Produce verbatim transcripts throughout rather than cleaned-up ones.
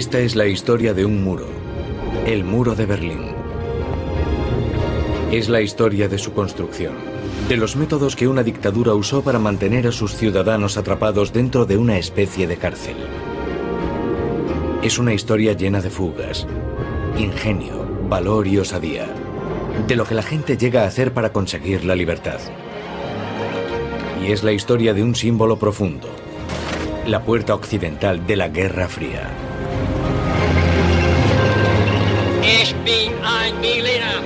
Esta es la historia de un muro, el muro de Berlín. Es la historia de su construcción, de los métodos que una dictadura usó para mantener a sus ciudadanos atrapados dentro de una especie de cárcel. Es una historia llena de fugas, ingenio, valor y osadía, de lo que la gente llega a hacer para conseguir la libertad. Y es la historia de un símbolo profundo, la puerta occidental de la Guerra Fría. Ich bin ein Berliner.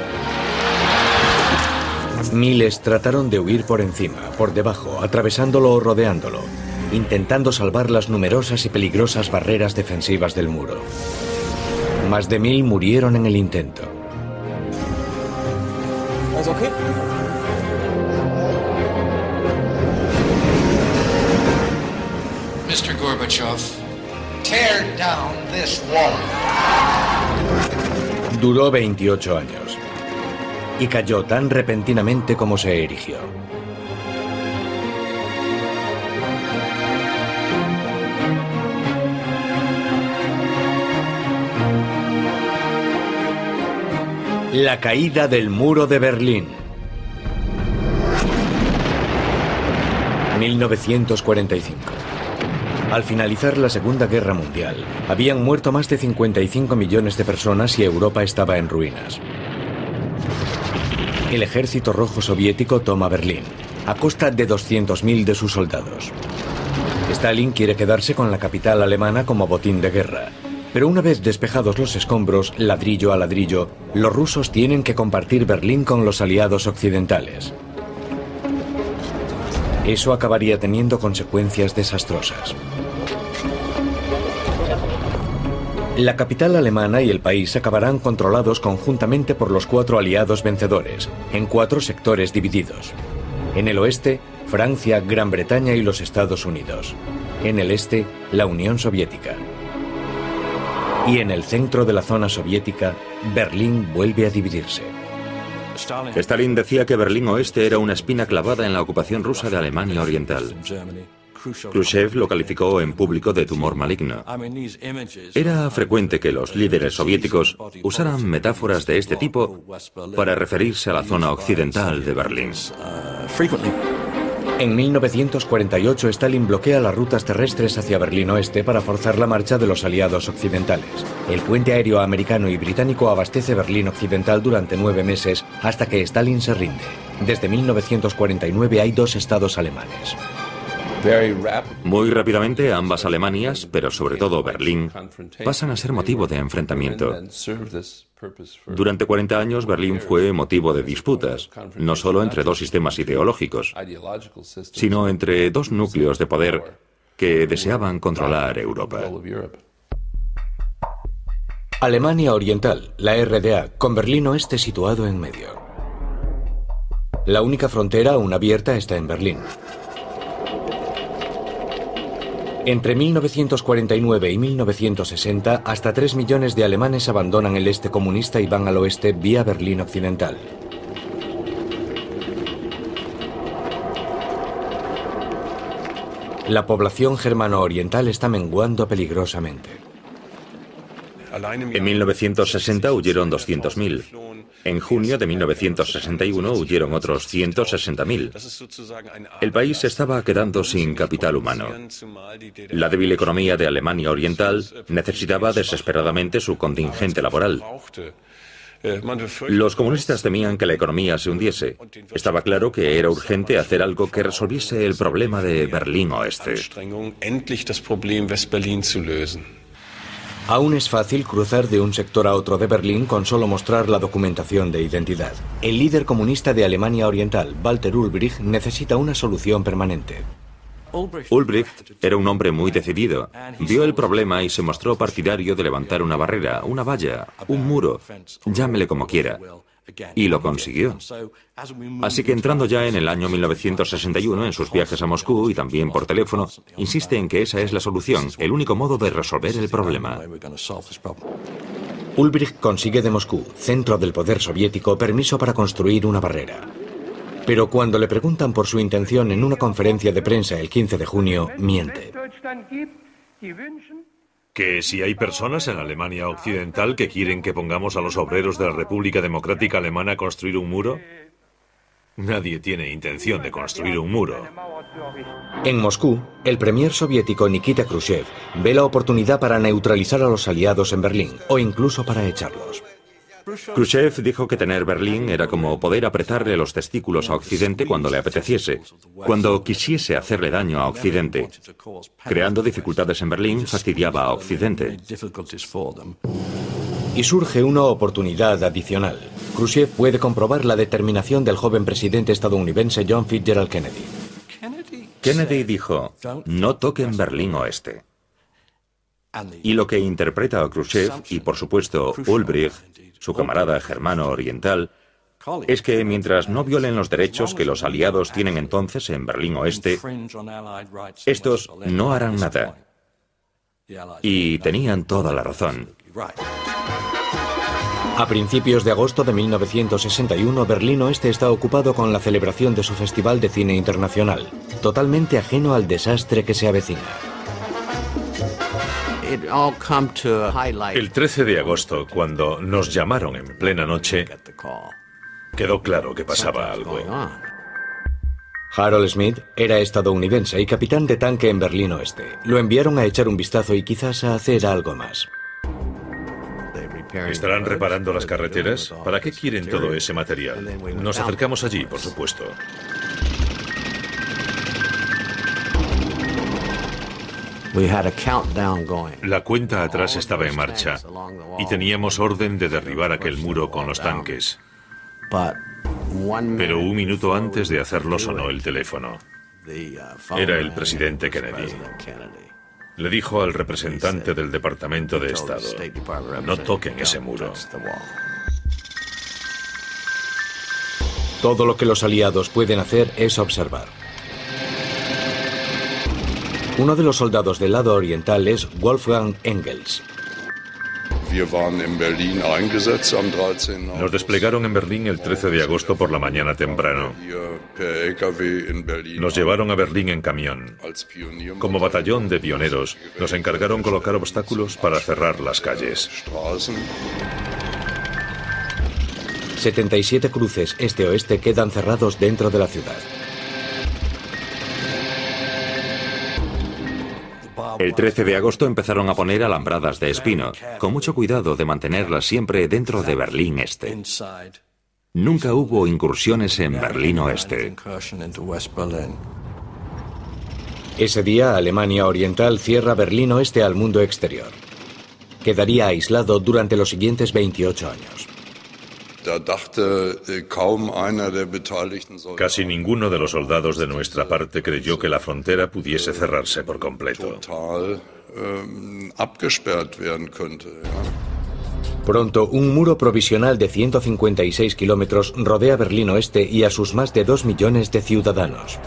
Miles trataron de huir por encima, por debajo, atravesándolo o rodeándolo, intentando salvar las numerosas y peligrosas barreras defensivas del muro. Más de mil murieron en el intento. ¿Es okay? mister Gorbachev, tear down this wall. Duró veintiocho años y cayó tan repentinamente como se erigió. La caída del muro de Berlín. mil novecientos cuarenta y cinco. Al finalizar la Segunda Guerra Mundial, habían muerto más de cincuenta y cinco millones de personas y Europa estaba en ruinas. El Ejército Rojo Soviético toma Berlín, a costa de doscientos mil de sus soldados. Stalin quiere quedarse con la capital alemana como botín de guerra, pero una vez despejados los escombros, ladrillo a ladrillo, los rusos tienen que compartir Berlín con los aliados occidentales. Eso acabaría teniendo consecuencias desastrosas. La capital alemana y el país acabarán controlados conjuntamente por los cuatro aliados vencedores, en cuatro sectores divididos. En el oeste, Francia, Gran Bretaña y los Estados Unidos. En el este, la Unión Soviética. Y en el centro de la zona soviética, Berlín vuelve a dividirse. Stalin decía que Berlín Oeste era una espina clavada en la ocupación rusa de Alemania Oriental. Khrushchev lo calificó en público de tumor maligno. Era frecuente que los líderes soviéticos usaran metáforas de este tipo para referirse a la zona occidental de Berlín. En mil novecientos cuarenta y ocho, Stalin bloquea las rutas terrestres hacia Berlín Oeste para forzar la marcha de los aliados occidentales. El puente aéreo americano y británico abastece Berlín Occidental durante nueve meses hasta que Stalin se rinde. Desde mil novecientos cuarenta y nueve hay dos estados alemanes. Muy rápidamente ambas Alemanias, pero sobre todo Berlín, pasan a ser motivo de enfrentamiento. Durante cuarenta años Berlín fue motivo de disputas, no solo entre dos sistemas ideológicos, sino entre dos núcleos de poder que deseaban controlar Europa. Alemania Oriental, la R D A, con Berlín Oeste situado en medio. La única frontera aún abierta está en Berlín. Entre mil novecientos cuarenta y nueve y mil novecientos sesenta, hasta tres millones de alemanes abandonan el este comunista y van al oeste vía Berlín Occidental. La población germano-oriental está menguando peligrosamente. En mil novecientos sesenta huyeron doscientos mil. En junio de mil novecientos sesenta y uno huyeron otros ciento sesenta mil. El país se estaba quedando sin capital humano. La débil economía de Alemania Oriental necesitaba desesperadamente su contingente laboral. Los comunistas temían que la economía se hundiese. Estaba claro que era urgente hacer algo que resolviese el problema de Berlín Oeste. Aún es fácil cruzar de un sector a otro de Berlín con solo mostrar la documentación de identidad. El líder comunista de Alemania Oriental, Walter Ulbricht, necesita una solución permanente. Ulbricht era un hombre muy decidido. Vio el problema y se mostró partidario de levantar una barrera, una valla, un muro, llámele como quiera. Y lo consiguió. Así que entrando ya en el año mil novecientos sesenta y uno, en sus viajes a Moscú y también por teléfono, insiste en que esa es la solución, el único modo de resolver el problema. Ulbricht consigue de Moscú, centro del poder soviético, permiso para construir una barrera. Pero cuando le preguntan por su intención en una conferencia de prensa el quince de junio, miente. Que si hay personas en Alemania Occidental que quieren que pongamos a los obreros de la República Democrática Alemana a construir un muro, nadie tiene intención de construir un muro. En Moscú, el premier soviético Nikita Khrushchev ve la oportunidad para neutralizar a los aliados en Berlín, o incluso para echarlos. Khrushchev dijo que tener Berlín era como poder apretarle los testículos a Occidente cuando le apeteciese, cuando quisiese hacerle daño a Occidente. Creando dificultades en Berlín, fastidiaba a Occidente. Y surge una oportunidad adicional. Khrushchev puede comprobar la determinación del joven presidente estadounidense John Fitzgerald Kennedy. Kennedy dijo, no toquen Berlín Oeste. Y lo que interpreta a Khrushchev, y por supuesto Ulbricht, su camarada germano oriental, es que mientras no violen los derechos que los aliados tienen entonces en Berlín Oeste, estos no harán nada. Y tenían toda la razón. A principios de agosto de mil novecientos sesenta y uno, Berlín Oeste está ocupado con la celebración de su Festival de Cine Internacional, totalmente ajeno al desastre que se avecina. El trece de agosto, cuando nos llamaron en plena noche, quedó claro que pasaba algo. Harold Smith era estadounidense y capitán de tanque en Berlín Oeste. Lo enviaron a echar un vistazo y quizás a hacer algo más. ¿Estarán reparando las carreteras? ¿Para qué quieren todo ese material? Nos acercamos allí, por supuesto. La cuenta atrás estaba en marcha y teníamos orden de derribar aquel muro con los tanques. Pero un minuto antes de hacerlo sonó el teléfono. Era el presidente Kennedy. Le dijo al representante del Departamento de Estado, no toquen ese muro. Todo lo que los aliados pueden hacer es observar. Uno de los soldados del lado oriental es Wolfgang Engels. Nos desplegaron en Berlín el trece de agosto por la mañana temprano. Nos llevaron a Berlín en camión. Como batallón de pioneros, nos encargaron colocar obstáculos para cerrar las calles. setenta y siete cruces este-oeste quedan cerrados dentro de la ciudad. El trece de agosto empezaron a poner alambradas de espino, con mucho cuidado de mantenerlas siempre dentro de Berlín Este. Nunca hubo incursiones en Berlín Oeste. Ese día, Alemania Oriental cierra Berlín Oeste al mundo exterior. Quedaría aislado durante los siguientes veintiocho años. Casi ninguno de los soldados de nuestra parte creyó que la frontera pudiese cerrarse por completo. Pronto, un muro provisional de ciento cincuenta y seis kilómetros rodea Berlín Oeste y a sus más de dos millones de ciudadanos.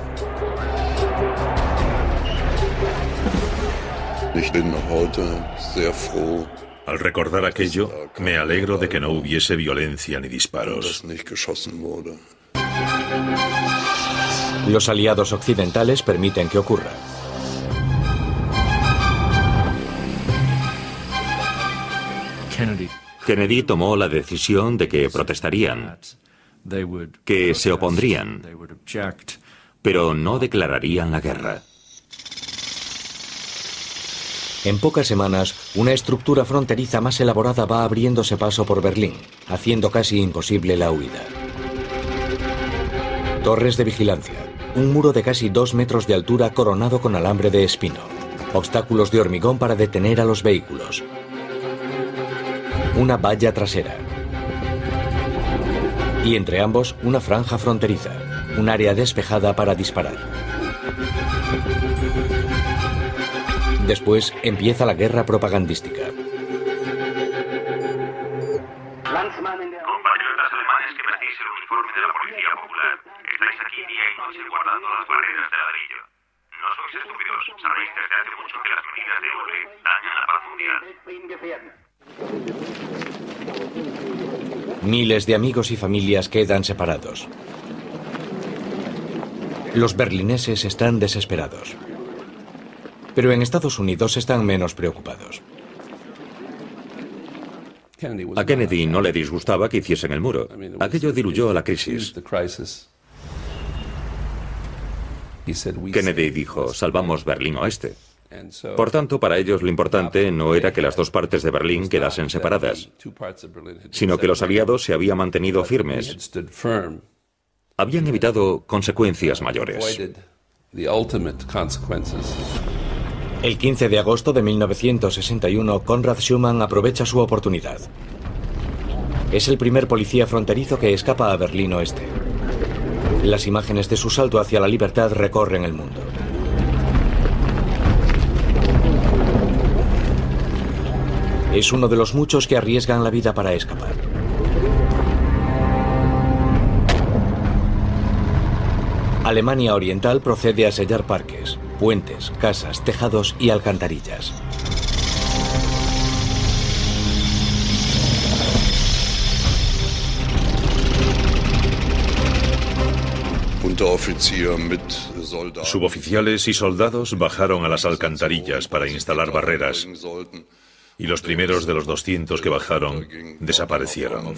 Al recordar aquello, me alegro de que no hubiese violencia ni disparos. Los aliados occidentales permiten que ocurra. Kennedy tomó la decisión de que protestarían, que se opondrían, pero no declararían la guerra. En pocas semanas, una estructura fronteriza más elaborada va abriéndose paso por Berlín, haciendo casi imposible la huida. Torres de vigilancia, un muro de casi dos metros de altura coronado con alambre de espino, obstáculos de hormigón para detener a los vehículos, una valla trasera y entre ambos una franja fronteriza, un área despejada para disparar. Después empieza la guerra propagandística. Compatriotas alemanes que vestéis el uniforme de la Policía Popular, estáis aquí día y noche guardando las barreras de ladrillo. No sois estúpidos, sabéis desde hace mucho que las medidas de Ulbricht dañan la paz mundial. Miles de amigos y familias quedan separados. Los berlineses están desesperados. Pero en Estados Unidos están menos preocupados. A Kennedy no le disgustaba que hiciesen el muro. Aquello diluyó la crisis. Kennedy dijo, salvamos Berlín Oeste. Por tanto, para ellos lo importante no era que las dos partes de Berlín quedasen separadas, sino que los aliados se habían mantenido firmes. Habían evitado consecuencias mayores. El quince de agosto de mil novecientos sesenta y uno, Konrad Schumann aprovecha su oportunidad. Es el primer policía fronterizo que escapa a Berlín Oeste. Las imágenes de su salto hacia la libertad recorren el mundo. Es uno de los muchos que arriesgan la vida para escapar. Alemania Oriental procede a sellar parques, puentes, casas, tejados y alcantarillas. Suboficiales y soldados bajaron a las alcantarillas para instalar barreras, y los primeros de los doscientos que bajaron desaparecieron.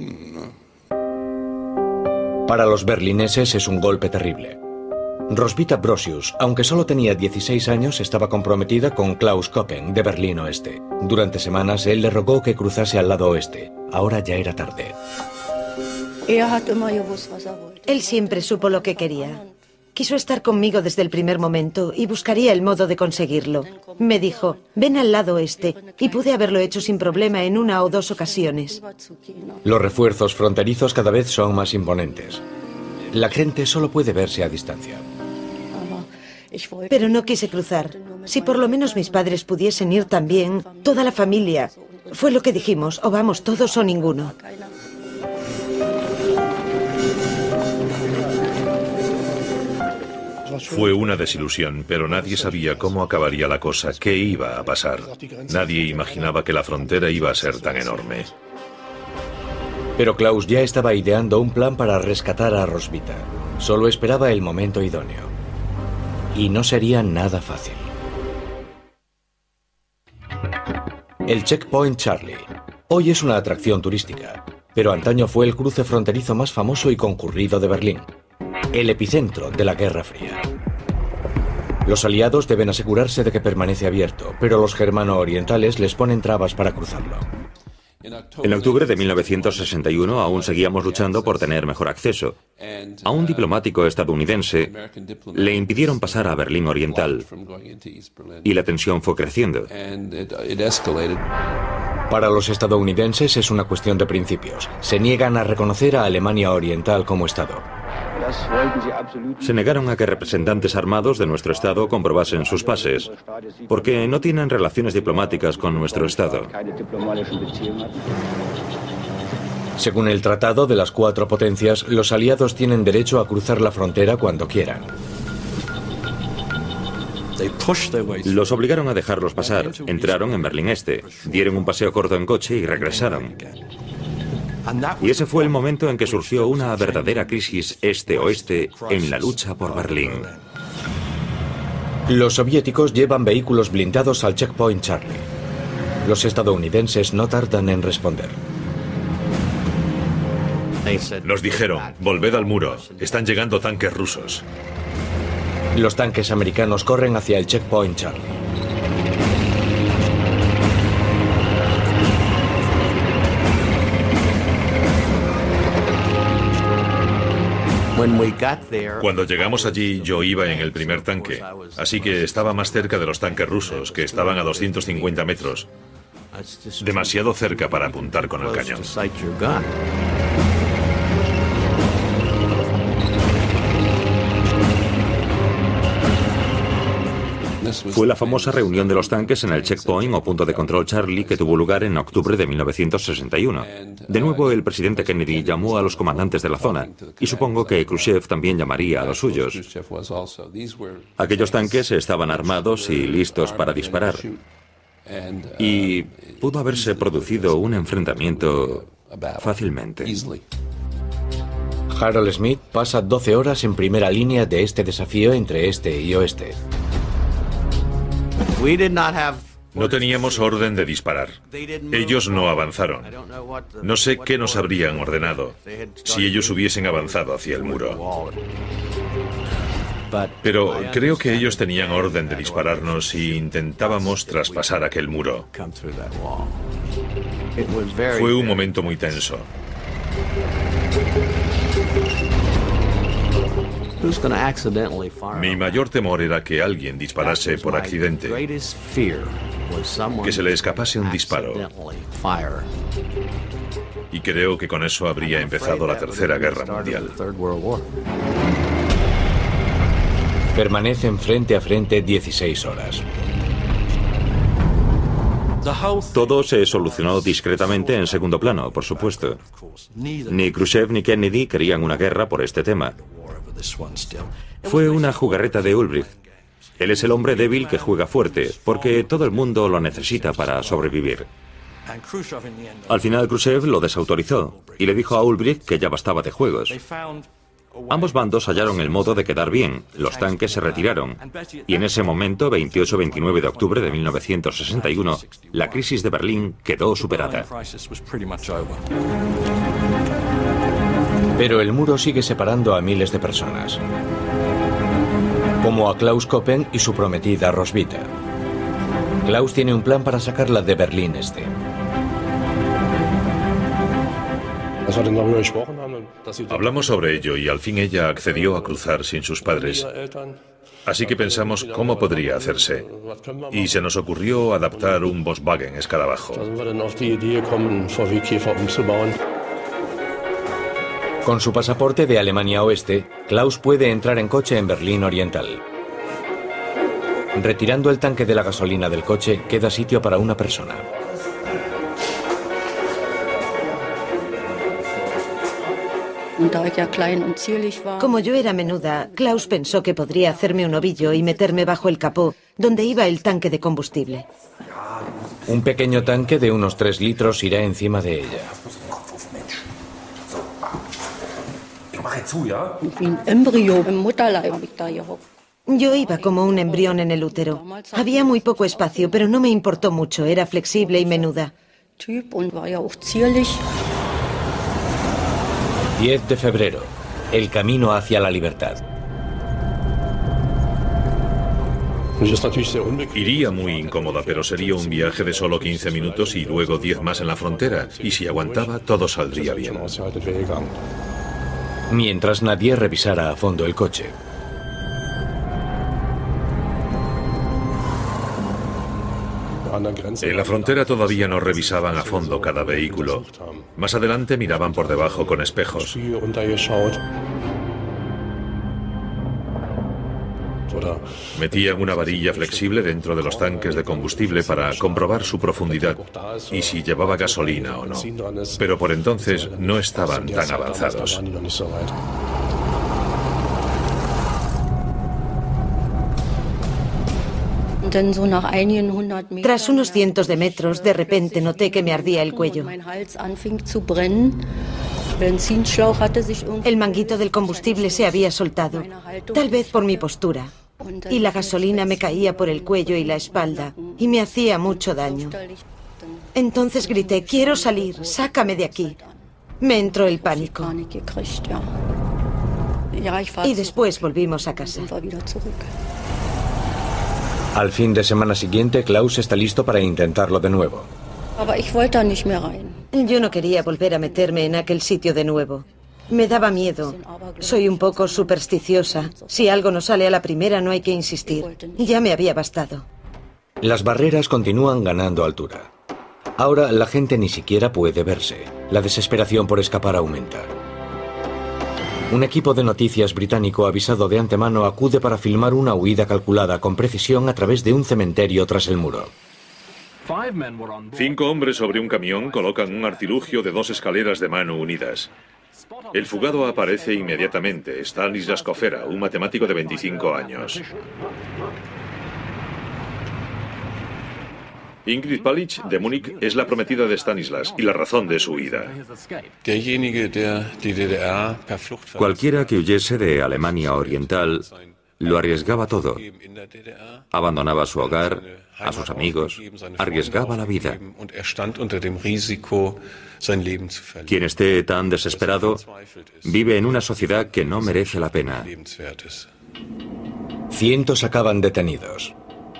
Para los berlineses es un golpe terrible. Roswitha Brosius, aunque solo tenía dieciséis años, estaba comprometida con Klaus Koppen, de Berlín Oeste. Durante semanas él le rogó que cruzase al lado oeste. Ahora ya era tarde. Él siempre supo lo que quería. Quiso estar conmigo desde el primer momento y buscaría el modo de conseguirlo. Me dijo, ven al lado este, y pude haberlo hecho sin problema en una o dos ocasiones. Los refuerzos fronterizos cada vez son más imponentes. La gente solo puede verse a distancia. Pero no quise cruzar. Si por lo menos mis padres pudiesen ir también, toda la familia. Fue lo que dijimos, o vamos todos o ninguno. Fue una desilusión, pero nadie sabía cómo acabaría la cosa, qué iba a pasar. Nadie imaginaba que la frontera iba a ser tan enorme. Pero Klaus ya estaba ideando un plan para rescatar a Roswitha. Solo esperaba el momento idóneo. Y no sería nada fácil. El Checkpoint Charlie. Hoy es una atracción turística, pero antaño fue el cruce fronterizo más famoso y concurrido de Berlín. El epicentro de la Guerra Fría. Los aliados deben asegurarse de que permanece abierto, pero los germano-orientales les ponen trabas para cruzarlo. En octubre de mil novecientos sesenta y uno aún seguíamos luchando por tener mejor acceso. A un diplomático estadounidense le impidieron pasar a Berlín Oriental y la tensión fue creciendo. Para los estadounidenses es una cuestión de principios. Se niegan a reconocer a Alemania Oriental como Estado. Se negaron a que representantes armados de nuestro Estado comprobasen sus pases, porque no tienen relaciones diplomáticas con nuestro Estado. Según el Tratado de las Cuatro Potencias, los aliados tienen derecho a cruzar la frontera cuando quieran. Los obligaron a dejarlos pasar. Entraron en Berlín Este, dieron un paseo corto en coche y regresaron. Y ese fue el momento en que surgió una verdadera crisis este-oeste en la lucha por Berlín. Los soviéticos llevan vehículos blindados al Checkpoint Charlie. Los estadounidenses no tardan en responder. Nos dijeron, volved al muro, están llegando tanques rusos. Los tanques americanos corren hacia el Checkpoint Charlie. Cuando llegamos allí, yo iba en el primer tanque, así que estaba más cerca de los tanques rusos, que estaban a doscientos cincuenta metros. Demasiado cerca para apuntar con el cañón. Fue la famosa reunión de los tanques en el Checkpoint o punto de control Charlie que tuvo lugar en octubre de mil novecientos sesenta y uno. De nuevo, el presidente Kennedy llamó a los comandantes de la zona, y supongo que Khrushchev también llamaría a los suyos. Aquellos tanques estaban armados y listos para disparar. Y pudo haberse producido un enfrentamiento fácilmente. Harold Smith pasa doce horas en primera línea de este desafío entre este y oeste. No teníamos orden de disparar. Ellos no avanzaron. No sé qué nos habrían ordenado si ellos hubiesen avanzado hacia el muro. Pero creo que ellos tenían orden de dispararnos si intentábamos traspasar aquel muro. Fue un momento muy tenso. Mi mayor temor era que alguien disparase por accidente, que se le escapase un disparo. Y creo que con eso habría empezado la Tercera Guerra Mundial. Permanecen frente a frente dieciséis horas. Todo se solucionó discretamente en segundo plano, por supuesto. Ni Khrushchev ni Kennedy querían una guerra por este tema. Fue una jugarreta de Ulbricht. Él es el hombre débil que juega fuerte, porque todo el mundo lo necesita para sobrevivir. Al final Khrushchev lo desautorizó y le dijo a Ulbricht que ya bastaba de juegos. Ambos bandos hallaron el modo de quedar bien, los tanques se retiraron, y en ese momento, veintiocho veintinueve de octubre de mil novecientos sesenta y uno, la crisis de Berlín quedó superada. Pero el muro sigue separando a miles de personas, como a Klaus Koppen y su prometida Roswitha. Klaus tiene un plan para sacarla de Berlín Este. Hablamos sobre ello y al fin ella accedió a cruzar sin sus padres. Así que pensamos cómo podría hacerse. Y se nos ocurrió adaptar un Volkswagen escarabajo. Con su pasaporte de Alemania Oeste, Klaus puede entrar en coche en Berlín Oriental. Retirando el tanque de la gasolina del coche, queda sitio para una persona. Como yo era menuda, Klaus pensó que podría hacerme un ovillo y meterme bajo el capó, donde iba el tanque de combustible. Un pequeño tanque de unos tres litros irá encima de ella. Yo iba como un embrión en el útero. Había muy poco espacio, pero no me importó mucho, era flexible y menuda. diez de febrero. El camino hacia la libertad. Iría muy incómoda, pero sería un viaje de solo quince minutos y luego diez más en la frontera. Y si aguantaba, todo saldría bien. Mientras nadie revisara a fondo el coche. En la frontera todavía no revisaban a fondo cada vehículo. Más adelante miraban por debajo con espejos. Metían una varilla flexible dentro de los tanques de combustible para comprobar su profundidad y si llevaba gasolina o no. Pero por entonces no estaban tan avanzados. Tras unos cientos de metros, de repente noté que me ardía el cuello. El manguito del combustible se había soltado, tal vez por mi postura, y la gasolina me caía por el cuello y la espalda, y me hacía mucho daño. Entonces grité, quiero salir, sácame de aquí. Me entró el pánico. Y después volvimos a casa. Al fin de semana siguiente, Klaus está listo para intentarlo de nuevo. Yo no quería volver a meterme en aquel sitio de nuevo. Me daba miedo. Soy un poco supersticiosa. Si algo no sale a la primera, no hay que insistir. Ya me había bastado. Las barreras continúan ganando altura. Ahora la gente ni siquiera puede verse. La desesperación por escapar aumenta. Un equipo de noticias británico avisado de antemano acude para filmar una huida calculada con precisión a través de un cementerio tras el muro. Cinco hombres sobre un camión colocan un artilugio de dos escaleras de mano unidas. El fugado aparece inmediatamente, Stanislas Kofera, un matemático de veinticinco años. Ingrid Palich, de Múnich, es la prometida de Stanislas y la razón de su huida. Cualquiera que huyese de Alemania Oriental Lo arriesgaba todo. Abandonaba su hogar, a sus amigos, arriesgaba la vida. Quien esté tan desesperado vive en una sociedad que no merece la pena. Cientos acaban detenidos.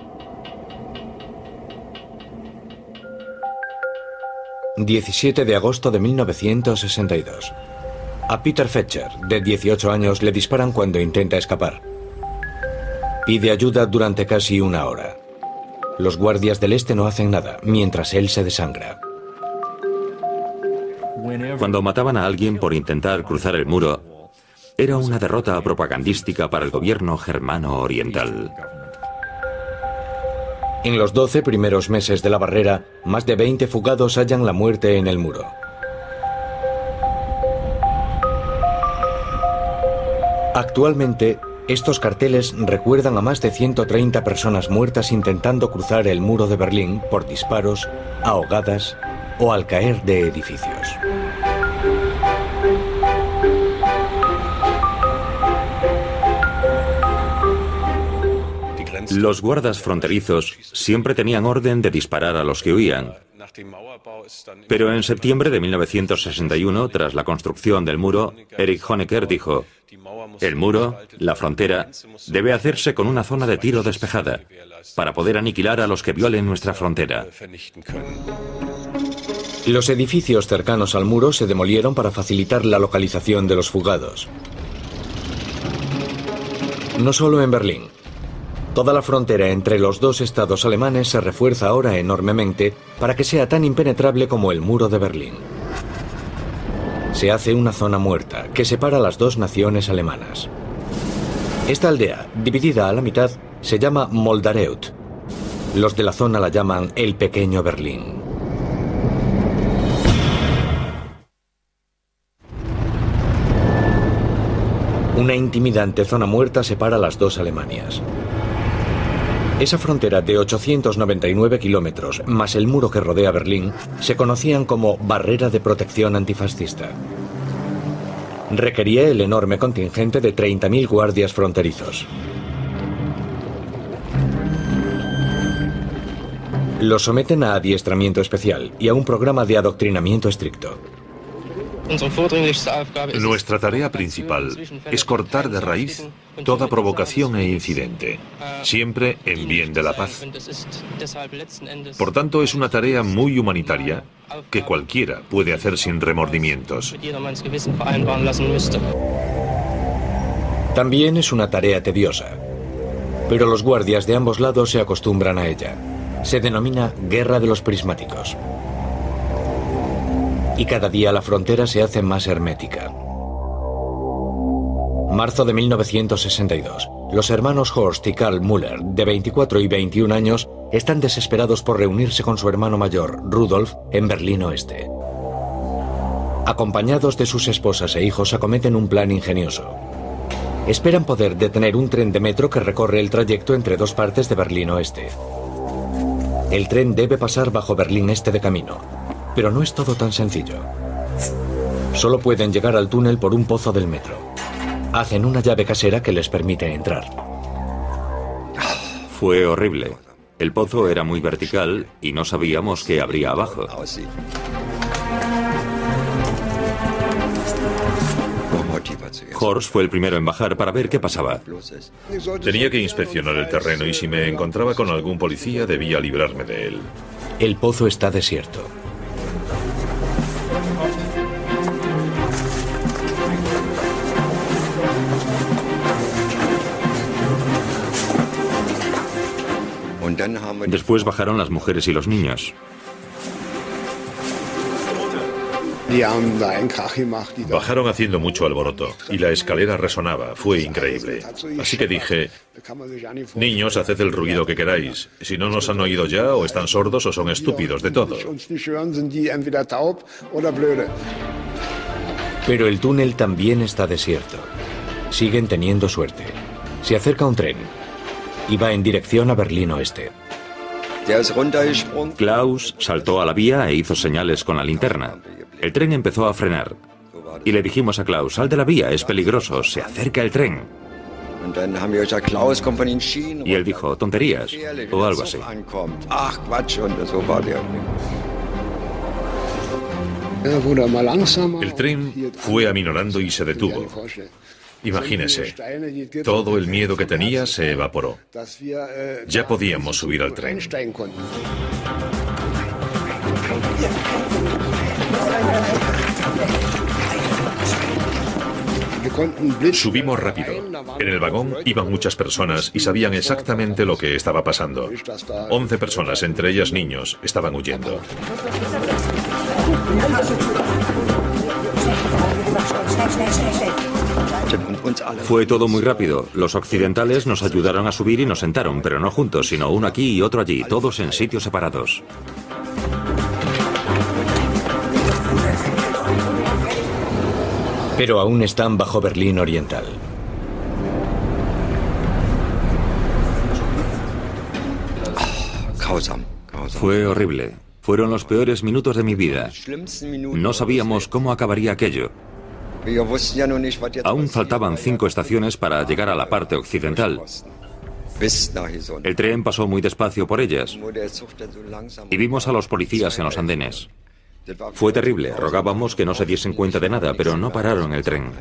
diecisiete de agosto de mil novecientos sesenta y dos. A Peter Fetcher, de dieciocho años, le disparan cuando intenta escapar. Pide ayuda durante casi una hora. Los guardias del este no hacen nada, mientras él se desangra. Cuando mataban a alguien por intentar cruzar el muro, era una derrota propagandística para el gobierno germano oriental. En los doce primeros meses de la barrera, más de veinte fugados hallan la muerte en el muro. Actualmente, estos carteles recuerdan a más de ciento treinta personas muertas intentando cruzar el muro de Berlín por disparos, ahogadas o al caer de edificios. Los guardas fronterizos siempre tenían orden de disparar a los que huían. Pero en septiembre de mil novecientos sesenta y uno, tras la construcción del muro, Erich Honecker dijo: el muro, la frontera, debe hacerse con una zona de tiro despejada, para poder aniquilar a los que violen nuestra frontera. Los edificios cercanos al muro se demolieron para facilitar la localización de los fugados. No solo en Berlín. Toda la frontera entre los dos estados alemanes se refuerza ahora enormemente para que sea tan impenetrable como el muro de Berlín. Se hace una zona muerta que separa las dos naciones alemanas. Esta aldea, dividida a la mitad, se llama Moldareut. Los de la zona la llaman el Pequeño Berlín. Una intimidante zona muerta separa las dos Alemanias. Esa frontera de ochocientos noventa y nueve kilómetros, más el muro que rodea Berlín, se conocían como Barrera de Protección Antifascista. Requería el enorme contingente de treinta mil guardias fronterizos. Los someten a adiestramiento especial y a un programa de adoctrinamiento estricto. Nuestra tarea principal es cortar de raíz toda provocación e incidente, siempre en bien de la paz. Por tanto, es una tarea muy humanitaria que cualquiera puede hacer sin remordimientos. También es una tarea tediosa, pero los guardias de ambos lados se acostumbran a ella. Se denomina Guerra de los Prismáticos. Y cada día la frontera se hace más hermética. Marzo de mil novecientos sesenta y dos. Los hermanos Horst y Karl Müller, de veinticuatro y veintiún años, están desesperados por reunirse con su hermano mayor, Rudolf, en Berlín Oeste. Acompañados de sus esposas e hijos, acometen un plan ingenioso. Esperan poder detener un tren de metro que recorre el trayecto entre dos partes de Berlín Oeste. El tren debe pasar bajo Berlín Este de camino. Pero no es todo tan sencillo. Solo pueden llegar al túnel por un pozo del metro. Hacen una llave casera que les permite entrar. Fue horrible. El pozo era muy vertical y no sabíamos qué habría abajo. Horst fue el primero en bajar para ver qué pasaba. Tenía que inspeccionar el terreno y si me encontraba con algún policía debía librarme de él. El pozo está desierto. Después bajaron las mujeres y los niños. Bajaron haciendo mucho alboroto y la escalera resonaba, fue increíble. Así que dije: niños, haced el ruido que queráis. Si no nos han oído ya, o están sordos o son estúpidos, de todo. Pero el túnel también está desierto. Siguen teniendo suerte. Se acerca un tren y va en dirección a Berlín Oeste. Klaus saltó a la vía e hizo señales con la linterna. El tren empezó a frenar. Y le dijimos a Klaus: sal de la vía, es peligroso, se acerca el tren. Y él dijo, tonterías, o algo así. El tren fue aminorando y se detuvo. Imagínese, todo el miedo que tenía se evaporó. Ya podíamos subir al tren. Subimos rápido. En el vagón iban muchas personas y sabían exactamente lo que estaba pasando. Once personas, entre ellas niños, estaban huyendo. Fue todo muy rápido. Los occidentales nos ayudaron a subir y nos sentaron, pero no juntos, sino uno aquí y otro allí, todos en sitios separados. Pero aún están bajo Berlín Oriental. Fue horrible. Fueron los peores minutos de mi vida. No sabíamos cómo acabaría aquello. Aún faltaban cinco estaciones para llegar a la parte occidental. El tren pasó muy despacio por ellas y vimos a los policías en los andenes. Fue terrible, rogábamos que no se diesen cuenta de nada, pero no pararon el tren.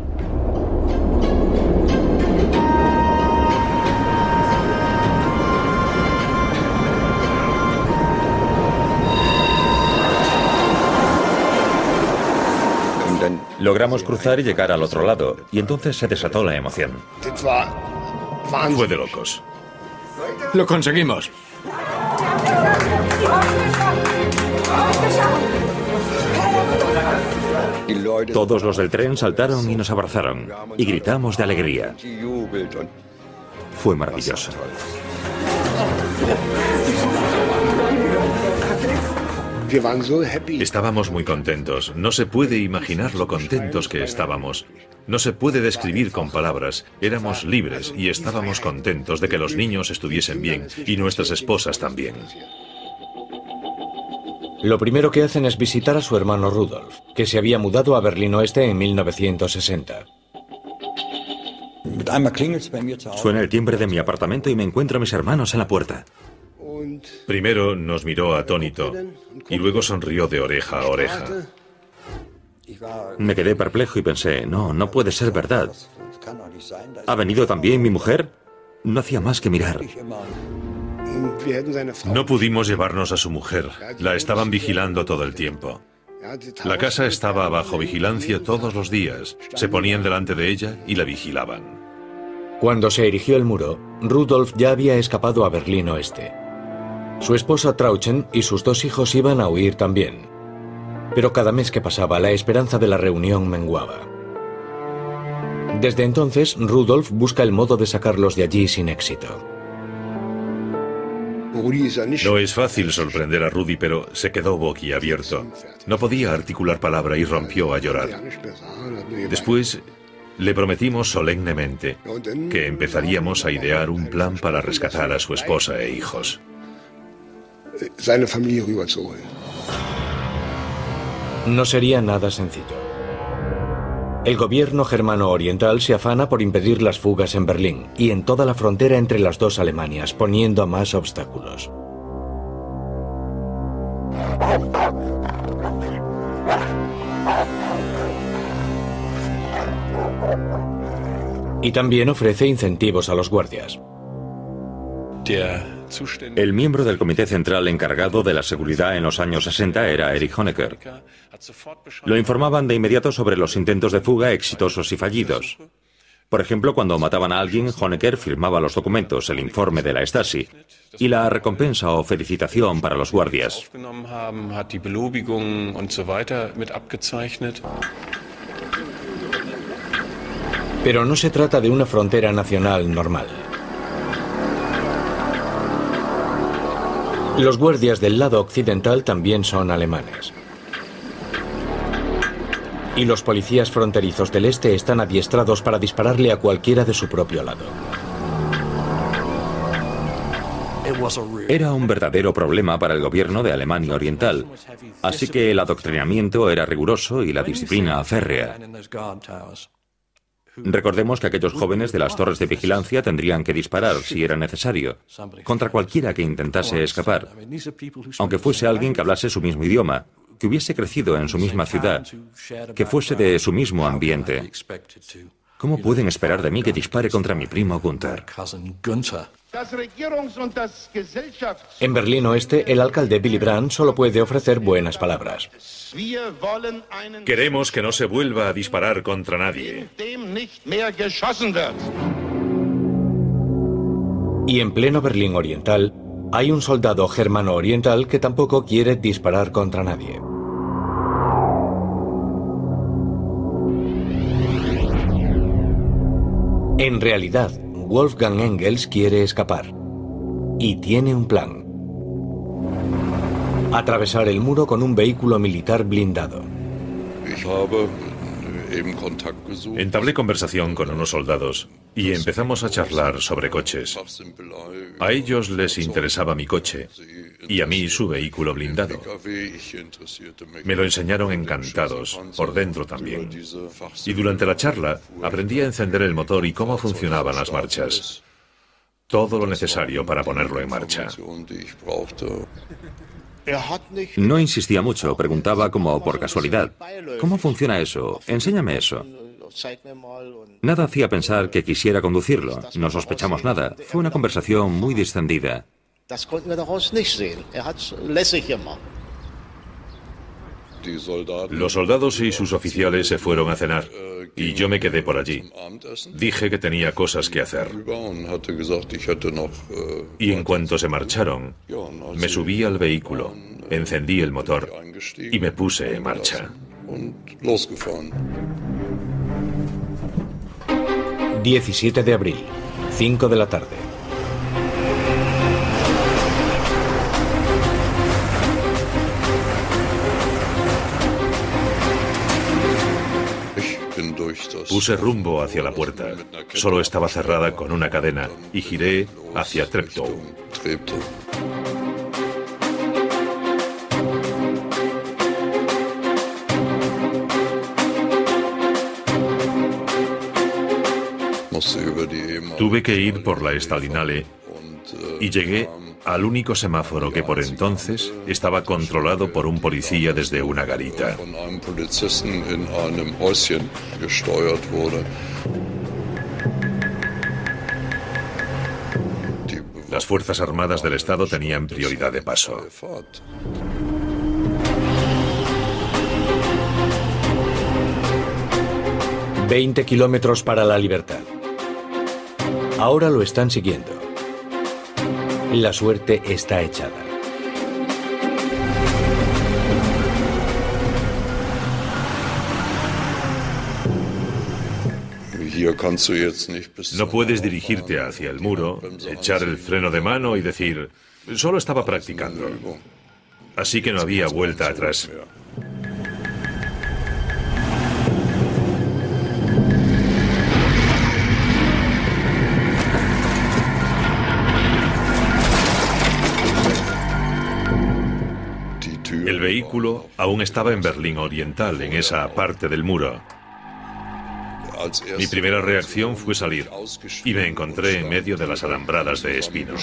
Logramos cruzar y llegar al otro lado, y entonces se desató la emoción. Fue de locos. ¡Lo conseguimos! Todos los del tren saltaron y nos abrazaron, y gritamos de alegría. Fue maravilloso. Estábamos muy contentos. No se puede imaginar lo contentos que estábamos. No se puede describir con palabras. Éramos libres y estábamos contentos de que los niños estuviesen bien y nuestras esposas también. Lo primero que hacen es visitar a su hermano Rudolf, que se había mudado a Berlín Oeste en mil novecientos sesenta. Suena el timbre de mi apartamento y me encuentro a mis hermanos en la puerta. Primero nos miró atónito y luego sonrió de oreja a oreja. Me quedé perplejo y pensé, no, no puede ser verdad. ¿Ha venido también mi mujer? No hacía más que mirar. No pudimos llevarnos a su mujer. La estaban vigilando todo el tiempo. La casa estaba bajo vigilancia todos los días. Se ponían delante de ella y la vigilaban. Cuando se erigió el muro, Rudolf ya había escapado a Berlín Oeste. Su esposa Trauchen y sus dos hijos iban a huir también. Pero cada mes que pasaba, la esperanza de la reunión menguaba. Desde entonces, Rudolf busca el modo de sacarlos de allí sin éxito. No es fácil sorprender a Rudy, pero se quedó boquiabierto. No podía articular palabra y rompió a llorar. Después, le prometimos solemnemente que empezaríamos a idear un plan para rescatar a su esposa e hijos. No sería nada sencillo. El gobierno germano-oriental se afana por impedir las fugas en Berlín y en toda la frontera entre las dos Alemanias, poniendo más obstáculos. Y también ofrece incentivos a los guardias. El miembro del comité central encargado de la seguridad en los años sesenta era Erich Honecker. Lo informaban de inmediato sobre los intentos de fuga exitosos y fallidos. Por ejemplo, cuando mataban a alguien, Honecker firmaba los documentos, el informe de la Stasi, y la recompensa o felicitación para los guardias. Pero no se trata de una frontera nacional normal. Los guardias del lado occidental también son alemanes. Y los policías fronterizos del este están adiestrados para dispararle a cualquiera de su propio lado. Era un verdadero problema para el gobierno de Alemania Oriental, así que el adoctrinamiento era riguroso y la disciplina férrea. Recordemos que aquellos jóvenes de las torres de vigilancia tendrían que disparar, si era necesario, contra cualquiera que intentase escapar, aunque fuese alguien que hablase su mismo idioma, que hubiese crecido en su misma ciudad, que fuese de su mismo ambiente. ¿Cómo pueden esperar de mí que dispare contra mi primo Gunther? En Berlín Oeste, el alcalde Willy Brandt solo puede ofrecer buenas palabras. Queremos que no se vuelva a disparar contra nadie. Y en pleno Berlín Oriental, hay un soldado germano-oriental que tampoco quiere disparar contra nadie. En realidad, Wolfgang Engels quiere escapar. Y tiene un plan. Atravesar el muro con un vehículo militar blindado. Entablé conversación con unos soldados y empezamos a charlar sobre coches. A ellos les interesaba mi coche y a mí su vehículo blindado. Me lo enseñaron encantados, por dentro también. Y durante la charla aprendí a encender el motor y cómo funcionaban las marchas. Todo lo necesario para ponerlo en marcha. No insistía mucho, preguntaba como por casualidad. ¿Cómo funciona eso? Enséñame eso. Nada hacía pensar que quisiera conducirlo. No sospechamos nada. Fue una conversación muy distendida. Los soldados y sus oficiales se fueron a cenar y yo me quedé por allí. Dije que tenía cosas que hacer. Y en cuanto se marcharon, me subí al vehículo, encendí el motor y me puse en marcha. diecisiete de abril, cinco de la tarde. Puse rumbo hacia la puerta. Solo estaba cerrada con una cadena y giré hacia Treptow. Tuve que ir por la Stalinale y llegué al único semáforo que por entonces estaba controlado por un policía desde una garita. Las Fuerzas Armadas del Estado tenían prioridad de paso. veinte kilómetros para la libertad. Ahora lo están siguiendo. La suerte está echada. No puedes dirigirte hacia el muro, echar el freno de mano y decir, solo estaba practicando. Así que no había vuelta atrás. El vehículo aún estaba en Berlín Oriental, en esa parte del muro. Mi primera reacción fue salir y me encontré en medio de las alambradas de espino.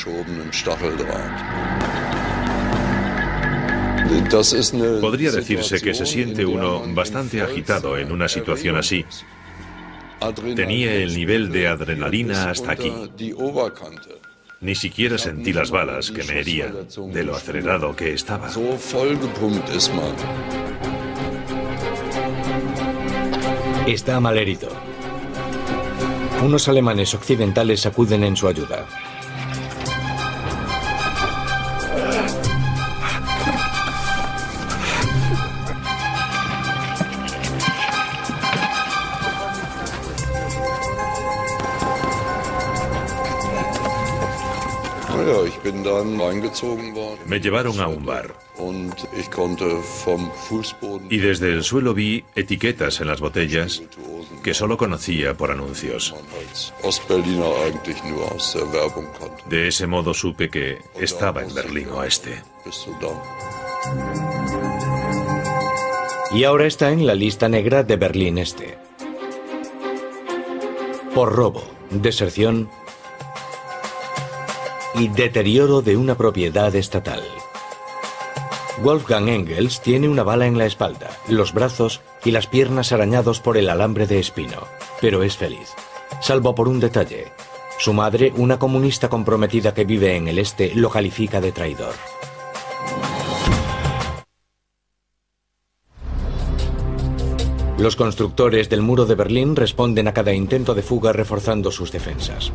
Podría decirse que se siente uno bastante agitado en una situación así. Tenía el nivel de adrenalina hasta aquí. Ni siquiera sentí las balas que me herían de lo acelerado que estaba. Está malherido. Unos alemanes occidentales acuden en su ayuda. Me llevaron a un bar y desde el suelo vi etiquetas en las botellas que solo conocía por anuncios. De ese modo supe que estaba en Berlín Oeste. Y ahora está en la lista negra de Berlín Este. por robo, deserción y deterioro de una propiedad estatal. Wolfgang Engels tiene una bala en la espalda, los brazos y las piernas arañados por el alambre de espino, pero es feliz, salvo por un detalle. Su madre, una comunista comprometida que vive en el este, lo califica de traidor. Los constructores del muro de Berlín responden a cada intento de fuga reforzando sus defensas.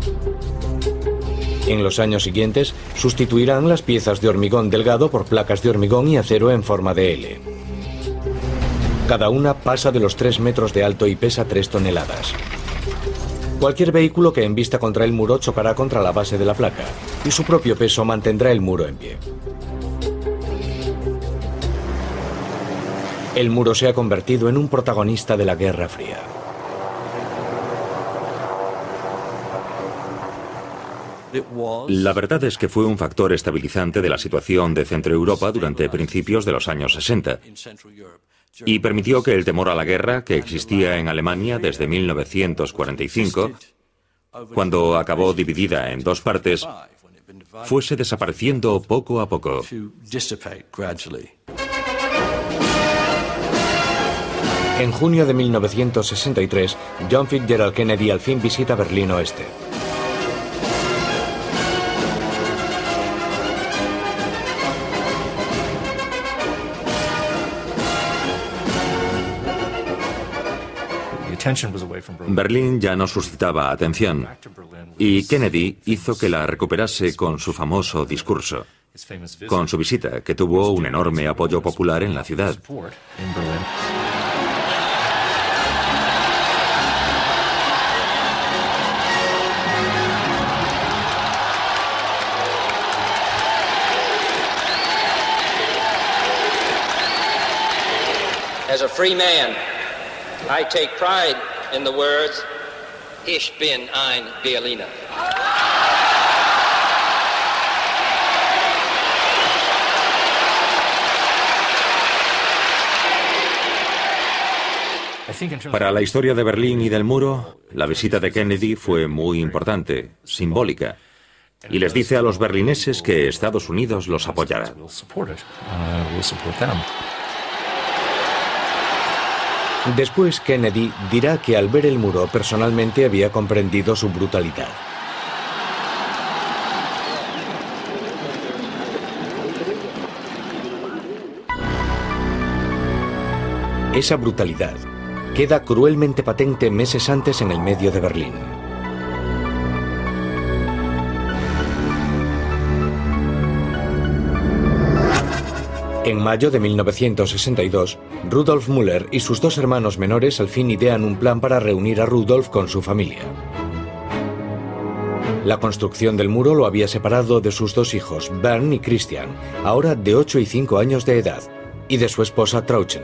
En los años siguientes, sustituirán las piezas de hormigón delgado por placas de hormigón y acero en forma de L. Cada una pasa de los tres metros de alto y pesa tres toneladas. Cualquier vehículo que embista contra el muro chocará contra la base de la placa, y su propio peso mantendrá el muro en pie. El muro se ha convertido en un protagonista de la Guerra Fría. La verdad es que fue un factor estabilizante de la situación de Centroeuropa durante principios de los años sesenta y permitió que el temor a la guerra, que existía en Alemania desde mil novecientos cuarenta y cinco, cuando acabó dividida en dos partes, fuese desapareciendo poco a poco. En junio de mil novecientos sesenta y tres, John Fitzgerald Kennedy al fin visita Berlín Oeste. Berlín ya no suscitaba atención y Kennedy hizo que la recuperase con su famoso discurso, con su visita, que tuvo un enorme apoyo popular en la ciudad. As a free man, I take pride in the words, Ich bin ein Berliner. Para la historia de Berlín y del muro, la visita de Kennedy fue muy importante, simbólica, y les dice a los berlineses que Estados Unidos los apoyará. Después, Kennedy dirá que al ver el muro personalmente había comprendido su brutalidad. Esa brutalidad queda cruelmente patente meses antes en el medio de Berlín. En mayo de mil novecientos sesenta y dos, Rudolf Müller y sus dos hermanos menores al fin idean un plan para reunir a Rudolf con su familia. La construcción del muro lo había separado de sus dos hijos, Bernd y Christian, ahora de ocho y cinco años de edad, y de su esposa Trauchen.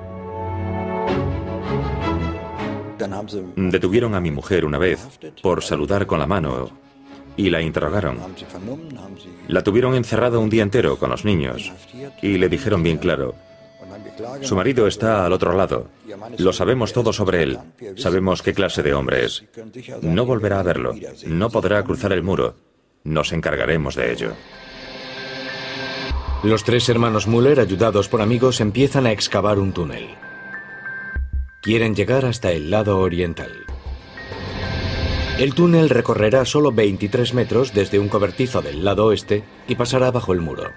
Detuvieron a mi mujer una vez por saludar con la mano y la interrogaron. La tuvieron encerrada un día entero con los niños y le dijeron bien claro: su marido está al otro lado. Lo sabemos todo sobre él. Sabemos qué clase de hombre es. No volverá a verlo. No podrá cruzar el muro. Nos encargaremos de ello. Los tres hermanos Müller, ayudados por amigos, empiezan a excavar un túnel. Quieren llegar hasta el lado oriental. El túnel recorrerá solo veintitrés metros desde un cobertizo del lado oeste y pasará bajo el muro.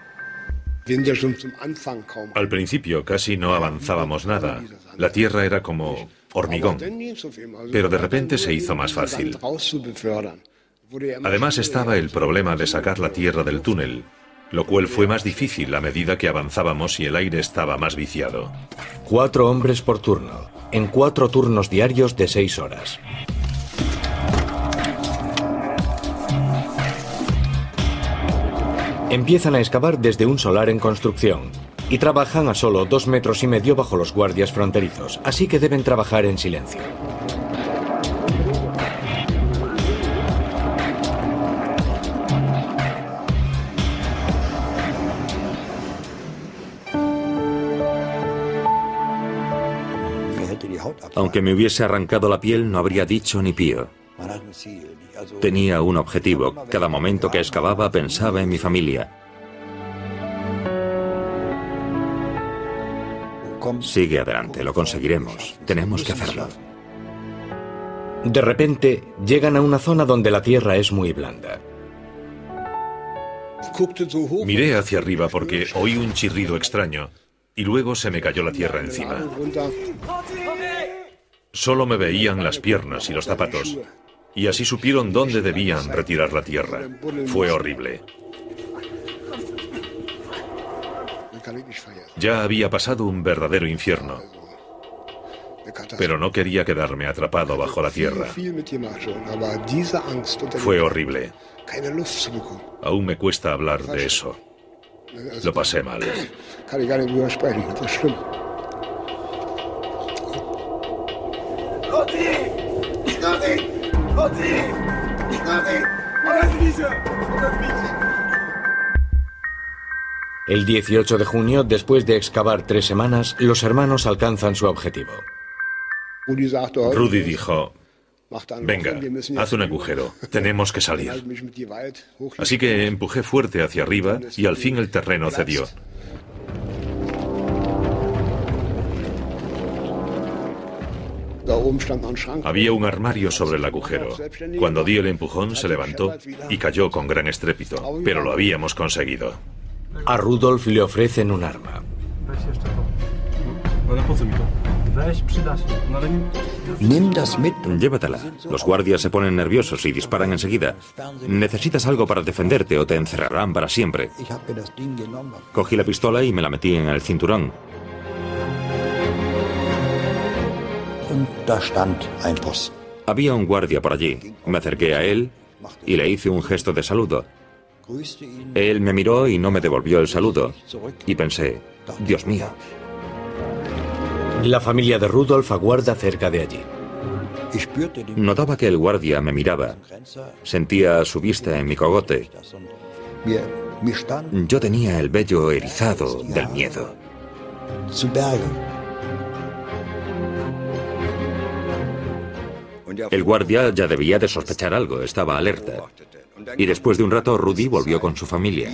Al principio casi no avanzábamos nada. La tierra era como hormigón, pero de repente se hizo más fácil. Además estaba el problema de sacar la tierra del túnel, lo cual fue más difícil a medida que avanzábamos y el aire estaba más viciado. Cuatro hombres por turno, en cuatro turnos diarios de seis horas. Empiezan a excavar desde un solar en construcción y trabajan a solo dos metros y medio bajo los guardias fronterizos, así que deben trabajar en silencio. Aunque me hubiese arrancado la piel, no habría dicho ni pío. Tenía un objetivo. Cada momento que excavaba pensaba en mi familia. Sigue adelante, lo conseguiremos. Tenemos que hacerlo. De repente, llegan a una zona donde la tierra es muy blanda. Miré hacia arriba porque oí un chirrido extraño y luego se me cayó la tierra encima. Solo me veían las piernas y los zapatos, y así supieron dónde debían retirar la tierra. Fue horrible. Ya había pasado un verdadero infierno, pero no quería quedarme atrapado bajo la tierra. Fue horrible. Aún me cuesta hablar de eso. Lo pasé mal. El dieciocho de junio, después de excavar tres semanas, los hermanos alcanzan su objetivo. Rudy dijo: venga, haz un agujero, tenemos que salir. Así que empujé fuerte hacia arriba y al fin el terreno cedió. Había un armario sobre el agujero. Cuando di el empujón se levantó y cayó con gran estrépito, pero lo habíamos conseguido. A Rudolf le ofrecen un arma. Llévatela. Los guardias se ponen nerviosos y disparan enseguida. Necesitas algo para defenderte o te encerrarán para siempre. Cogí la pistola y me la metí en el cinturón. Había un guardia por allí. Me acerqué a él y le hice un gesto de saludo. Él me miró y no me devolvió el saludo. Y pensé, Dios mío. La familia de Rudolf aguarda cerca de allí. Notaba que el guardia me miraba. Sentía su vista en mi cogote. Yo tenía el vello erizado del miedo. El guardia ya debía de sospechar algo, estaba alerta. Y después de un rato, Rudy volvió con su familia.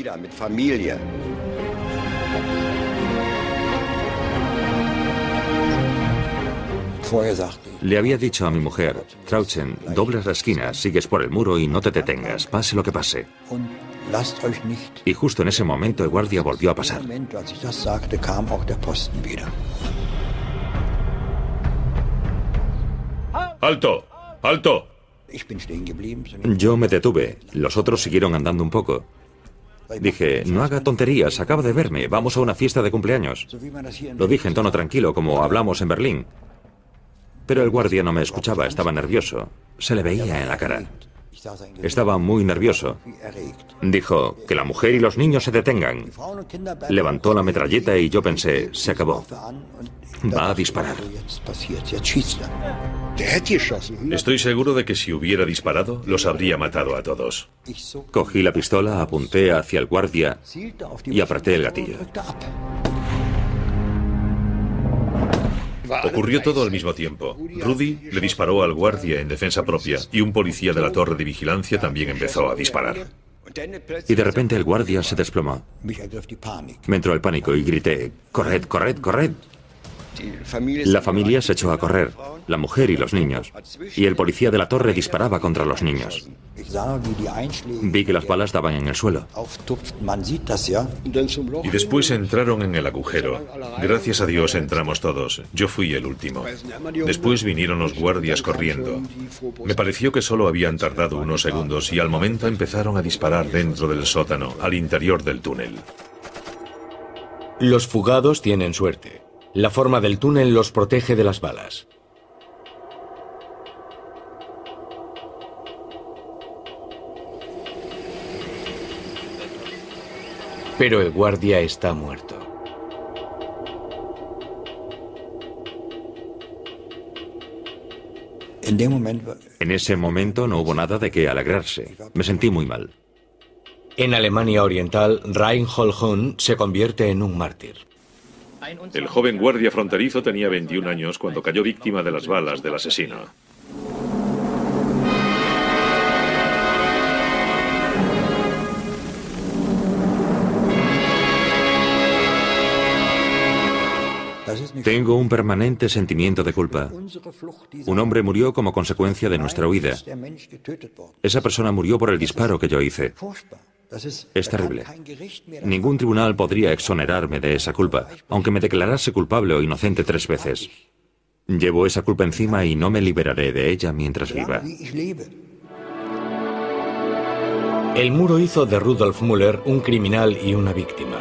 Le había dicho a mi mujer, Trauchen, doblas la esquina, sigues por el muro y no te detengas, pase lo que pase. Y justo en ese momento el guardia volvió a pasar. ¡Alto! ¡Alto! Yo me detuve, los otros siguieron andando un poco. Dije, no haga tonterías, acaba de verme, vamos a una fiesta de cumpleaños. Lo dije en tono tranquilo, como hablamos en Berlín. Pero el guardia no me escuchaba, estaba nervioso. Se le veía en la cara. Estaba muy nervioso. Dijo, que la mujer y los niños se detengan. Levantó la metralleta y yo pensé, se acabó. Va a disparar. Estoy seguro de que si hubiera disparado, los habría matado a todos. Cogí la pistola, apunté hacia el guardia y apreté el gatillo. Ocurrió todo al mismo tiempo. Rudy le disparó al guardia en defensa propia y un policía de la torre de vigilancia también empezó a disparar. Y de repente el guardia se desplomó. Me entró el pánico y grité, «¡Corred, corred, corred!». La familia se echó a correr, la mujer y los niños, y el policía de la torre disparaba contra los niños. Vi que las balas daban en el suelo. Y después entraron en el agujero. Gracias a Dios entramos todos. Yo fui el último. Después vinieron los guardias corriendo. Me pareció que solo habían tardado unos segundos y al momento empezaron a disparar dentro del sótano, al interior del túnel. Los fugados tienen suerte. La forma del túnel los protege de las balas. Pero el guardia está muerto. En ese momento no hubo nada de qué alegrarse. Me sentí muy mal. En Alemania Oriental, Reinhold Hahn se convierte en un mártir. El joven guardia fronterizo tenía veintiún años cuando cayó víctima de las balas del asesino. Tengo un permanente sentimiento de culpa. Un hombre murió como consecuencia de nuestra huida. Esa persona murió por el disparo que yo hice. Es terrible. Ningún tribunal podría exonerarme de esa culpa, aunque me declarase culpable o inocente tres veces. Llevo esa culpa encima y no me liberaré de ella mientras viva. El muro hizo de Rudolf Müller un criminal y una víctima.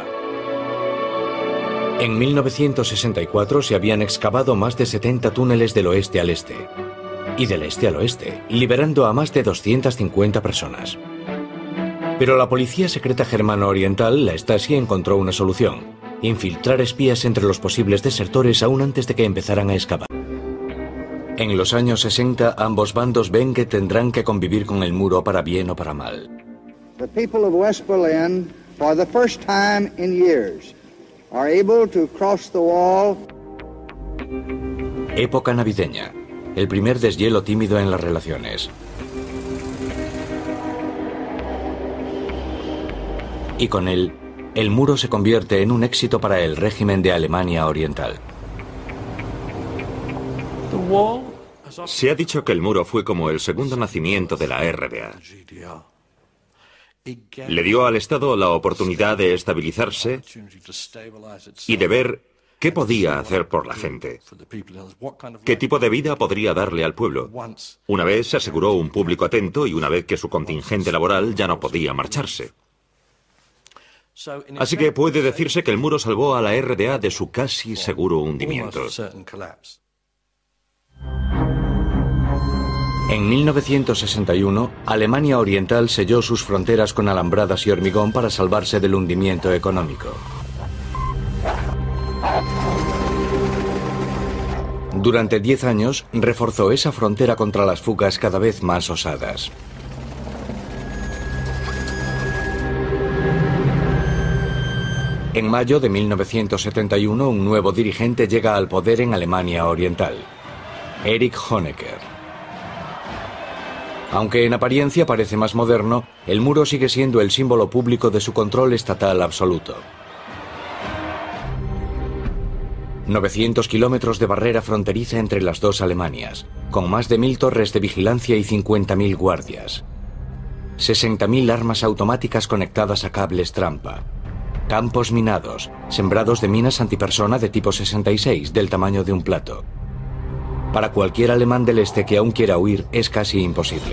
En mil novecientos sesenta y cuatro se habían excavado más de setenta túneles del oeste al este y del este al oeste, liberando a más de doscientas cincuenta personas. Pero la policía secreta germano-oriental, la Stasi, encontró una solución: infiltrar espías entre los posibles desertores aún antes de que empezaran a excavar. En los años sesenta, ambos bandos ven que tendrán que convivir con el muro para bien o para mal. The people of West Berlin, for the first time in years, are able to cross the wall. Época navideña. El primer deshielo tímido en las relaciones. Y con él, el muro se convierte en un éxito para el régimen de Alemania Oriental. Se ha dicho que el muro fue como el segundo nacimiento de la R D A. Le dio al Estado la oportunidad de estabilizarse y de ver qué podía hacer por la gente, qué tipo de vida podría darle al pueblo. Una vez se aseguró un público atento y una vez que su contingente laboral ya no podía marcharse. Así que puede decirse que el muro salvó a la R D A de su casi seguro hundimiento. En mil novecientos sesenta y uno, Alemania Oriental selló sus fronteras con alambradas y hormigón para salvarse del hundimiento económico. Durante diez años, reforzó esa frontera contra las fugas cada vez más osadas. En mayo de mil novecientos setenta y uno, un nuevo dirigente llega al poder en Alemania Oriental: Erich Honecker. Aunque en apariencia parece más moderno, el muro sigue siendo el símbolo público de su control estatal absoluto. novecientos kilómetros de barrera fronteriza entre las dos Alemanias, con más de mil torres de vigilancia y cincuenta mil guardias. sesenta mil armas automáticas conectadas a cables trampa. Campos minados, sembrados de minas antipersona de tipo sesenta y seis, del tamaño de un plato. Para cualquier alemán del este que aún quiera huir, es casi imposible.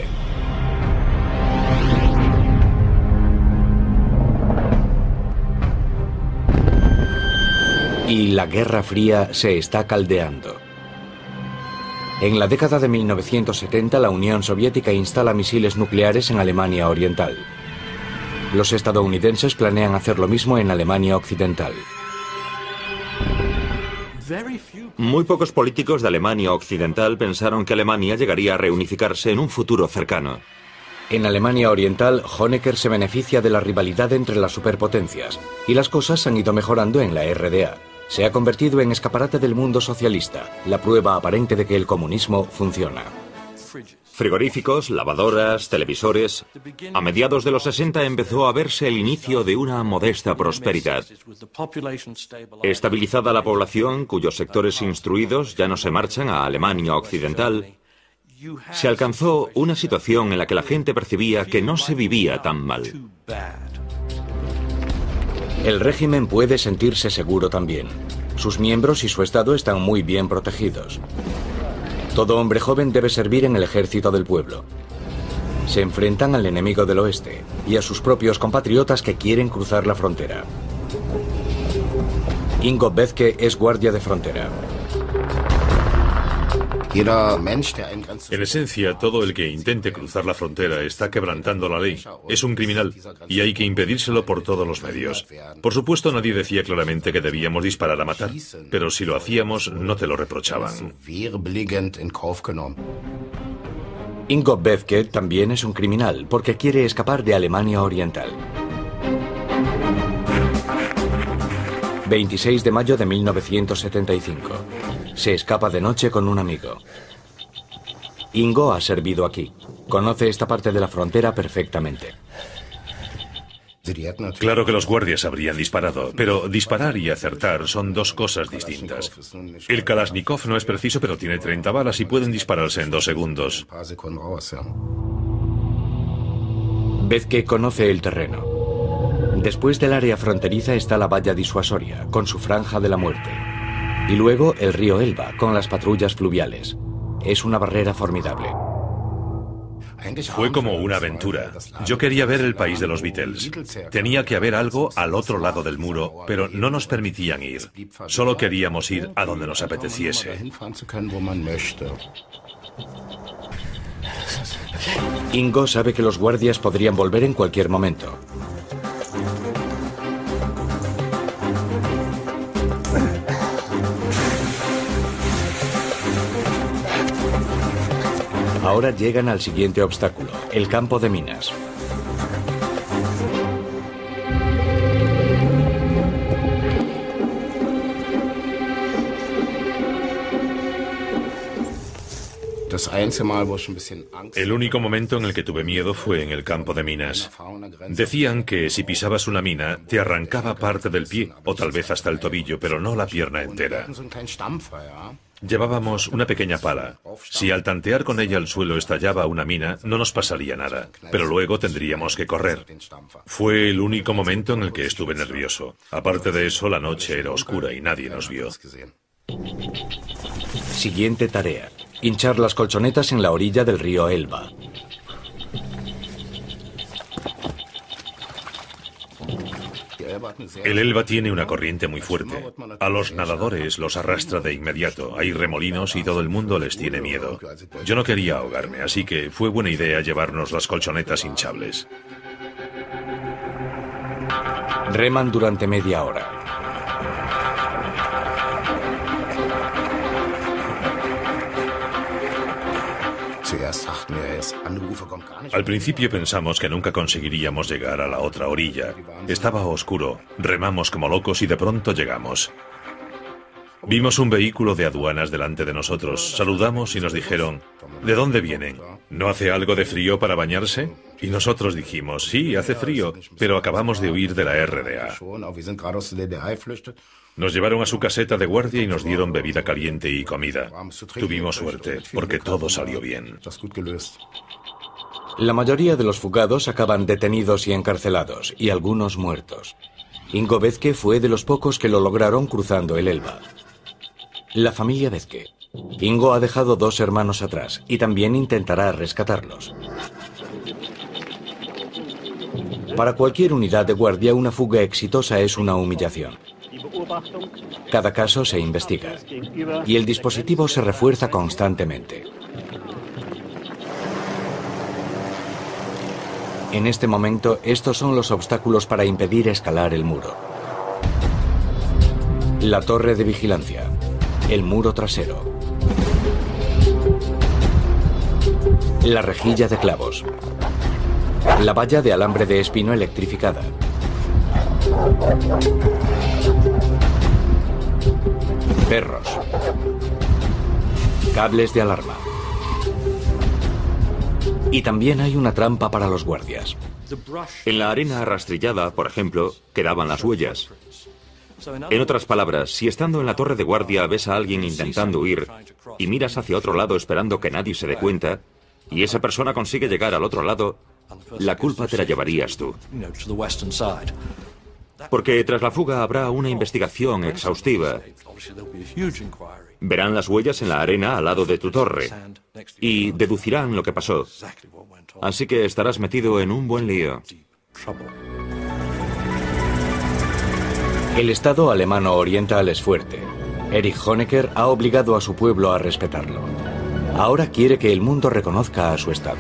Y la Guerra Fría se está caldeando. En la década de mil novecientos setenta, la Unión Soviética instala misiles nucleares en Alemania Oriental. Los estadounidenses planean hacer lo mismo en Alemania Occidental. Muy pocos políticos de Alemania Occidental pensaron que Alemania llegaría a reunificarse en un futuro cercano. En Alemania Oriental, Honecker se beneficia de la rivalidad entre las superpotencias, y las cosas han ido mejorando en la R D A. Se ha convertido en escaparate del mundo socialista, la prueba aparente de que el comunismo funciona. Frigoríficos, lavadoras, televisores. A mediados de los sesenta empezó a verse el inicio de una modesta prosperidad. Estabilizada la población, cuyos sectores instruidos ya no se marchan a Alemania Occidental, se alcanzó una situación en la que la gente percibía que no se vivía tan mal. El régimen puede sentirse seguro también. Sus miembros y su estado están muy bien protegidos. Todo hombre joven debe servir en el ejército del pueblo. Se enfrentan al enemigo del oeste y a sus propios compatriotas que quieren cruzar la frontera. Ingo Bethke es guardia de frontera. En esencia, todo el que intente cruzar la frontera está quebrantando la ley. Es un criminal y hay que impedírselo por todos los medios. Por supuesto, nadie decía claramente que debíamos disparar a matar, pero si lo hacíamos, no te lo reprochaban. Ingo Bethke también es un criminal porque quiere escapar de Alemania Oriental. veintiséis de mayo de mil novecientos setenta y cinco. Se escapa de noche con un amigo. Ingo ha servido aquí. Conoce esta parte de la frontera perfectamente. Claro que los guardias habrían disparado, pero disparar y acertar son dos cosas distintas. El Kalashnikov no es preciso, pero tiene treinta balas y pueden dispararse en dos segundos. Vezke conoce el terreno. Después del área fronteriza está la valla disuasoria, con su franja de la muerte. Y luego el río Elba, con las patrullas fluviales. Es una barrera formidable. Fue como una aventura. Yo quería ver el país de los Beatles. Tenía que haber algo al otro lado del muro, pero no nos permitían ir. Solo queríamos ir a donde nos apeteciese. Ingo sabe que los guardias podrían volver en cualquier momento. Ahora llegan al siguiente obstáculo, el campo de minas. El único momento en el que tuve miedo fue en el campo de minas. Decían que si pisabas una mina, te arrancaba parte del pie, o tal vez hasta el tobillo, pero no la pierna entera. Llevábamos una pequeña pala. Si al tantear con ella el suelo estallaba una mina, no nos pasaría nada, pero luego tendríamos que correr. Fue el único momento en el que estuve nervioso. Aparte de eso, la noche era oscura y nadie nos vio. Siguiente tarea: hinchar las colchonetas en la orilla del río Elba. El Elba tiene una corriente muy fuerte. A los nadadores los arrastra de inmediato. Hay remolinos y todo el mundo les tiene miedo. Yo no quería ahogarme, así que fue buena idea llevarnos las colchonetas hinchables. Reman durante media hora. Al principio pensamos que nunca conseguiríamos llegar a la otra orilla. Estaba oscuro, remamos como locos y de pronto llegamos. Vimos un vehículo de aduanas delante de nosotros, saludamos y nos dijeron: ¿de dónde vienen? ¿No hace algo de frío para bañarse? Y nosotros dijimos: sí, hace frío, pero acabamos de huir de la R D A. Nos llevaron a su caseta de guardia y nos dieron bebida caliente y comida. Tuvimos suerte, porque todo salió bien. La mayoría de los fugados acaban detenidos y encarcelados, y algunos muertos. Ingo Vezke fue de los pocos que lo lograron cruzando el Elba. La familia Vezke. Ingo ha dejado dos hermanos atrás, y también intentará rescatarlos. Para cualquier unidad de guardia, una fuga exitosa es una humillación. Cada caso se investiga y el dispositivo se refuerza constantemente. En este momento, estos son los obstáculos para impedir escalar el muro. La torre de vigilancia, el muro trasero, la rejilla de clavos, la valla de alambre de espino electrificada, perros, cables de alarma. Y también hay una trampa para los guardias. En la arena rastrillada, por ejemplo, quedaban las huellas. En otras palabras, si estando en la torre de guardia ves a alguien intentando huir y miras hacia otro lado esperando que nadie se dé cuenta, y esa persona consigue llegar al otro lado, la culpa te la llevarías tú. Porque tras la fuga habrá una investigación exhaustiva. Verán las huellas en la arena al lado de tu torre y deducirán lo que pasó. Así que estarás metido en un buen lío. El Estado alemano oriental es fuerte. Erich Honecker ha obligado a su pueblo a respetarlo. Ahora quiere que el mundo reconozca a su Estado.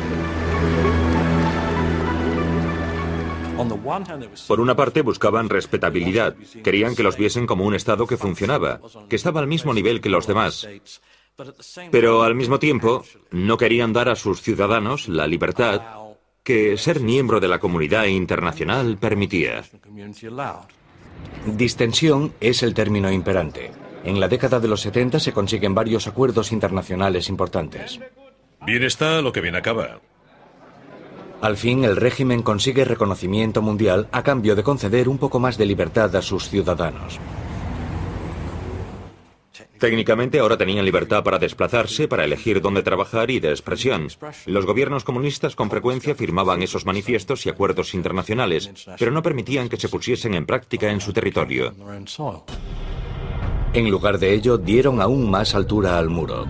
Por una parte buscaban respetabilidad, querían que los viesen como un Estado que funcionaba, que estaba al mismo nivel que los demás. Pero al mismo tiempo no querían dar a sus ciudadanos la libertad que ser miembro de la comunidad internacional permitía. Distensión es el término imperante. En la década de los setenta se consiguen varios acuerdos internacionales importantes. Bien está lo que bien acaba. Al fin, el régimen consigue reconocimiento mundial a cambio de conceder un poco más de libertad a sus ciudadanos. Técnicamente ahora tenían libertad para desplazarse, para elegir dónde trabajar y de expresión. Los gobiernos comunistas con frecuencia firmaban esos manifiestos y acuerdos internacionales, pero no permitían que se pusiesen en práctica en su territorio. En lugar de ello, dieron aún más altura al muro.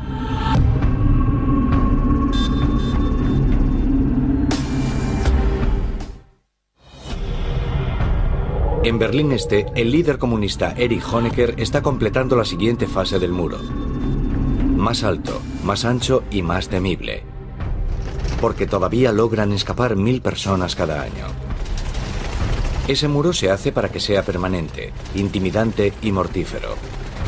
En Berlín Este, el líder comunista Erich Honecker está completando la siguiente fase del muro. Más alto, más ancho y más temible. Porque todavía logran escapar mil personas cada año. Ese muro se hace para que sea permanente, intimidante y mortífero.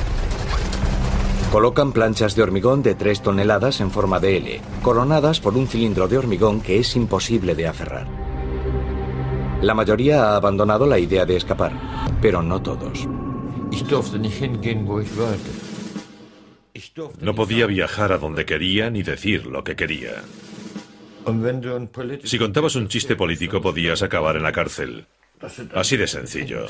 Colocan planchas de hormigón de tres toneladas en forma de L, coronadas por un cilindro de hormigón que es imposible de aferrar. La mayoría ha abandonado la idea de escapar, pero no todos. No podía viajar a donde quería ni decir lo que quería. Si contabas un chiste político podías acabar en la cárcel. Así de sencillo.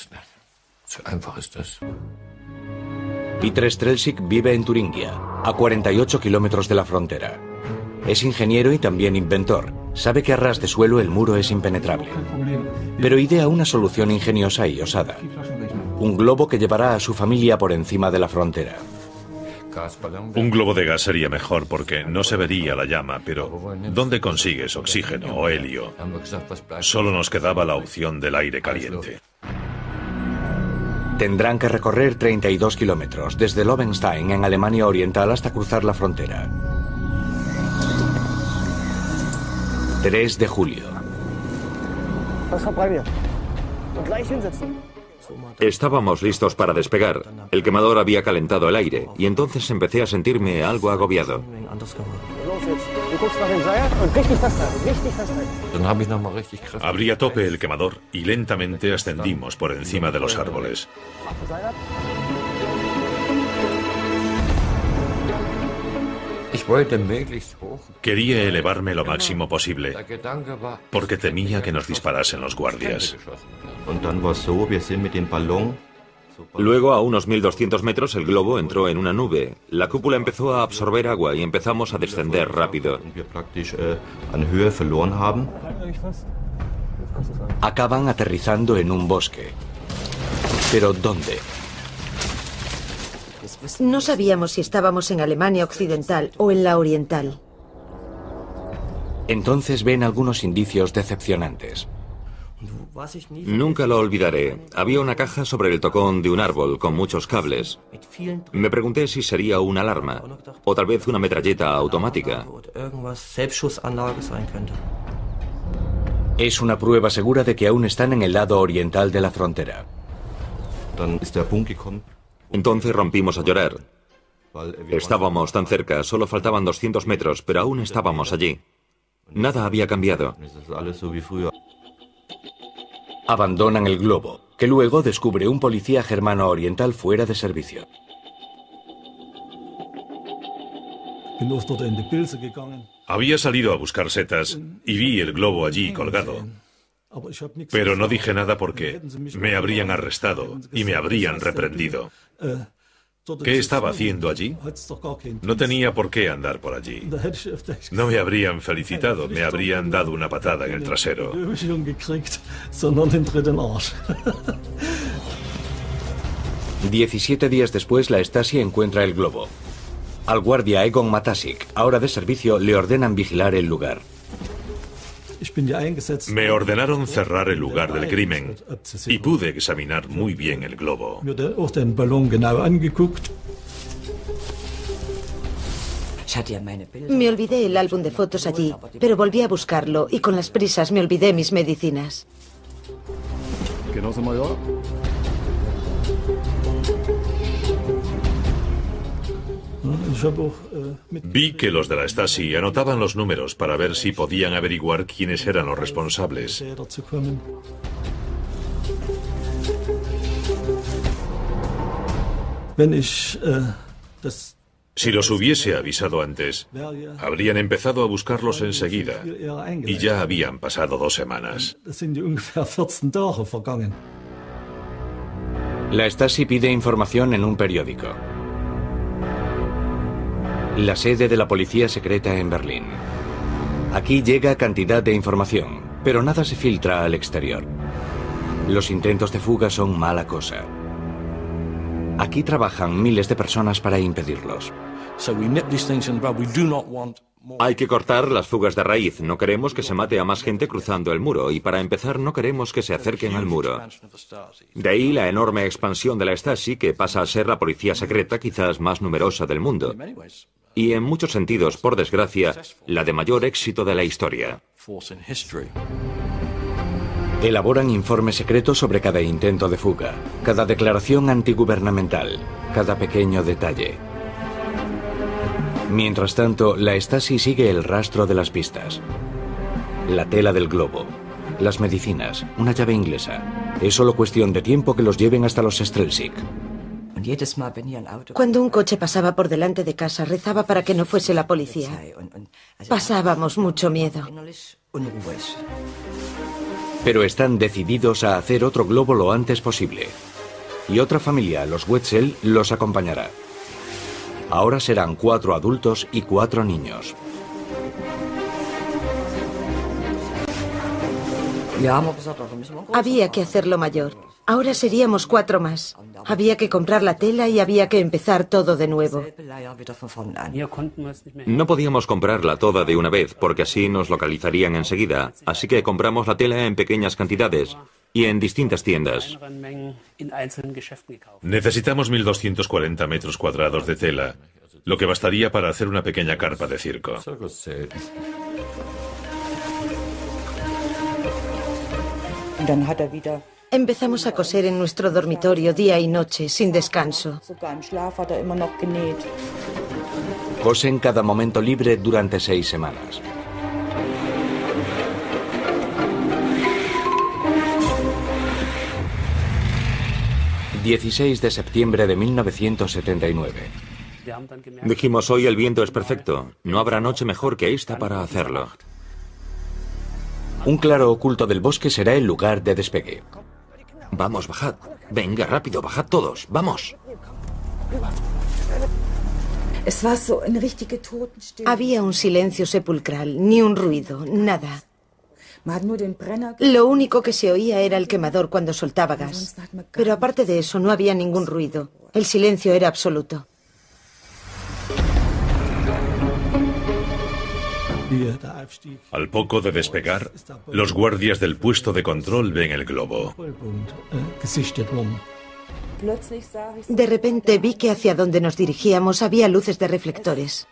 Peter Strelczyk vive en Turingia, a cuarenta y ocho kilómetros de la frontera. Es ingeniero y también inventor. Sabe que a ras de suelo el muro es impenetrable. Pero idea una solución ingeniosa y osada. Un globo que llevará a su familia por encima de la frontera. Un globo de gas sería mejor porque no se vería la llama, pero ¿dónde consigues oxígeno o helio? Solo nos quedaba la opción del aire caliente. Tendrán que recorrer treinta y dos kilómetros, desde Lobenstein, en Alemania Oriental, hasta cruzar la frontera. tres de julio. Estábamos listos para despegar. El quemador había calentado el aire y entonces empecé a sentirme algo agobiado. Abrí a tope el quemador y lentamente ascendimos por encima de los árboles. Quería elevarme lo máximo posible, porque temía que nos disparasen los guardias. Luego, a unos mil doscientos metros, el globo entró en una nube. La cúpula empezó a absorber agua y empezamos a descender rápido. Acaban aterrizando en un bosque. ¿Pero dónde? No sabíamos si estábamos en Alemania Occidental o en la Oriental. Entonces ven algunos indicios decepcionantes. Nunca lo olvidaré. Había una caja sobre el tocón de un árbol con muchos cables. Me pregunté si sería una alarma o tal vez una metralleta automática. Es una prueba segura de que aún están en el lado oriental de la frontera. Entonces rompimos a llorar. Estábamos tan cerca, solo faltaban doscientos metros, pero aún estábamos allí. Nada había cambiado. Abandonan el globo, que luego descubre un policía germano oriental fuera de servicio. Había salido a buscar setas y vi el globo allí colgado. Pero no dije nada porque me habrían arrestado y me habrían reprendido. ¿Qué estaba haciendo allí? No tenía por qué andar por allí. No me habrían felicitado, me habrían dado una patada en el trasero. Diecisiete días después, la Stasi encuentra el globo. Al guardia Egon Matasik, ahora de servicio, le ordenan vigilar el lugar. Me ordenaron cerrar el lugar del crimen y pude examinar muy bien el globo. Me olvidé el álbum de fotos allí, pero volví a buscarlo y con las prisas me olvidé mis medicinas. Vi que los de la Stasi anotaban los números para ver si podían averiguar quiénes eran los responsables. Si los hubiese avisado antes, habrían empezado a buscarlos enseguida, y ya habían pasado dos semanas. La Stasi pide información en un periódico. La sede de la policía secreta en Berlín. Aquí llega cantidad de información, pero nada se filtra al exterior. Los intentos de fuga son mala cosa. Aquí trabajan miles de personas para impedirlos. Hay que cortar las fugas de raíz. No queremos que se mate a más gente cruzando el muro, y para empezar no queremos que se acerquen al muro. De ahí la enorme expansión de la Stasi, que pasa a ser la policía secreta quizás más numerosa del mundo. Y en muchos sentidos, por desgracia, la de mayor éxito de la historia. Elaboran informes secretos sobre cada intento de fuga, cada declaración antigubernamental, cada pequeño detalle. Mientras tanto, la Stasi sigue el rastro de las pistas. La tela del globo, las medicinas, una llave inglesa. Es solo cuestión de tiempo que los lleven hasta los Strelzig. Cuando un coche pasaba por delante de casa, rezaba para que no fuese la policía. Pasábamos mucho miedo. Pero están decididos a hacer otro globo lo antes posible. Y otra familia, los Wetzel, los acompañará. Ahora serán cuatro adultos y cuatro niños. Había que hacerlo mayor. Ahora seríamos cuatro más. Había que comprar la tela y había que empezar todo de nuevo. No podíamos comprarla toda de una vez, porque así nos localizarían enseguida. Así que compramos la tela en pequeñas cantidades y en distintas tiendas. Necesitamos mil doscientos cuarenta metros cuadrados de tela, lo que bastaría para hacer una pequeña carpa de circo. Empezamos a coser en nuestro dormitorio día y noche, sin descanso. Cosen cada momento libre durante seis semanas. dieciséis de septiembre de mil novecientos setenta y nueve. Dijimos, hoy el viento es perfecto. No habrá noche mejor que esta para hacerlo. Un claro oculto del bosque será el lugar de despegue. Vamos, bajad. Venga, rápido, bajad todos. Vamos. Había un silencio sepulcral, ni un ruido, nada. Lo único que se oía era el quemador cuando soltaba gas. Pero aparte de eso, no había ningún ruido. El silencio era absoluto. Al poco de despegar, los guardias del puesto de control ven el globo. De repente vi que hacia donde nos dirigíamos había luces de reflectores.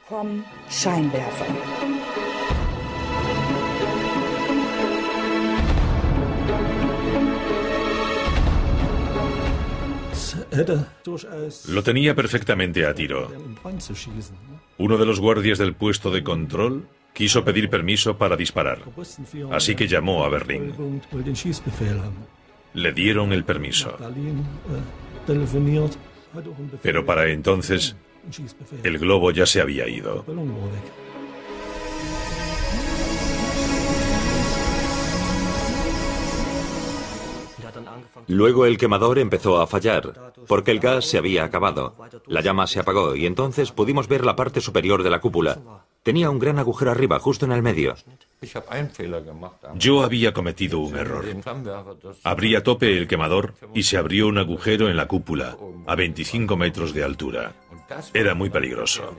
Lo tenía perfectamente a tiro. Uno de los guardias del puesto de control quiso pedir permiso para disparar, así que llamó a Berlín. Le dieron el permiso. Pero para entonces, el globo ya se había ido. Luego el quemador empezó a fallar, porque el gas se había acabado. La llama se apagó y entonces pudimos ver la parte superior de la cúpula. Tenía un gran agujero arriba, justo en el medio. Yo había cometido un error. Abrí a tope el quemador y se abrió un agujero en la cúpula, a veinticinco metros de altura. Era muy peligroso.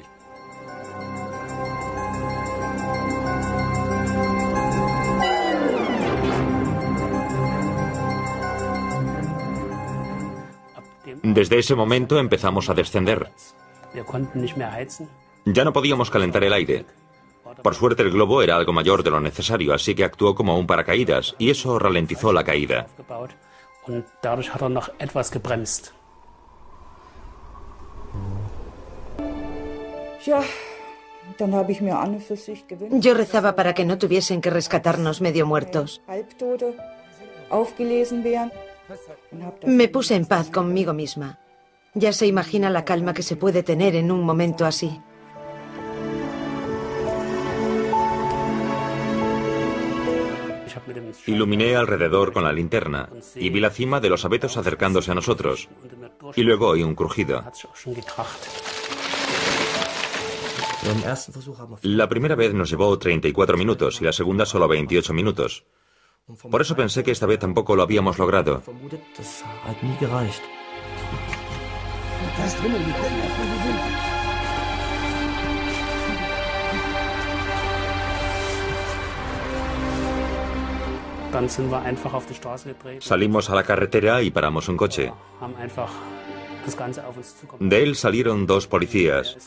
Desde ese momento empezamos a descender. Ya no podíamos calentar el aire. Por suerte el globo era algo mayor de lo necesario, así que actuó como un paracaídas, y eso ralentizó la caída. Yo rezaba para que no tuviesen que rescatarnos medio muertos. Me puse en paz conmigo misma. Ya se imagina la calma que se puede tener en un momento así. Iluminé alrededor con la linterna y vi la cima de los abetos acercándose a nosotros. Y luego oí un crujido. La primera vez nos llevó treinta y cuatro minutos y la segunda solo veintiocho minutos. Por eso pensé que esta vez tampoco lo habíamos logrado. Salimos a la carretera y paramos un coche. De él salieron dos policías.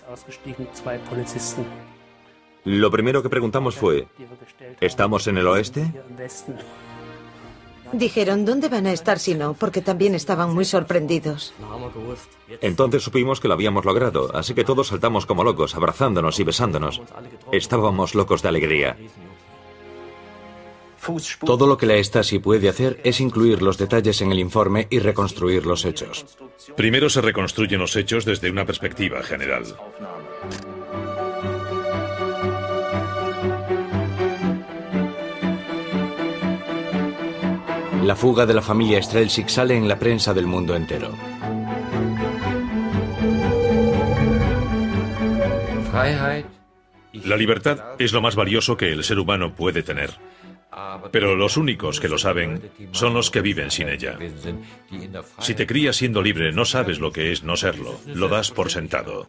Lo primero que preguntamos fue, ¿estamos en el oeste? Dijeron, ¿dónde van a estar si no? Porque también estaban muy sorprendidos. Entonces supimos que lo habíamos logrado, así que todos saltamos como locos, abrazándonos y besándonos. Estábamos locos de alegría. Todo lo que la Stasi puede hacer es incluir los detalles en el informe y reconstruir los hechos. Primero se reconstruyen los hechos desde una perspectiva general. La fuga de la familia Strelczyk sale en la prensa del mundo entero. La libertad es lo más valioso que el ser humano puede tener. Pero los únicos que lo saben son los que viven sin ella. Si te crías siendo libre, no sabes lo que es no serlo. Lo das por sentado.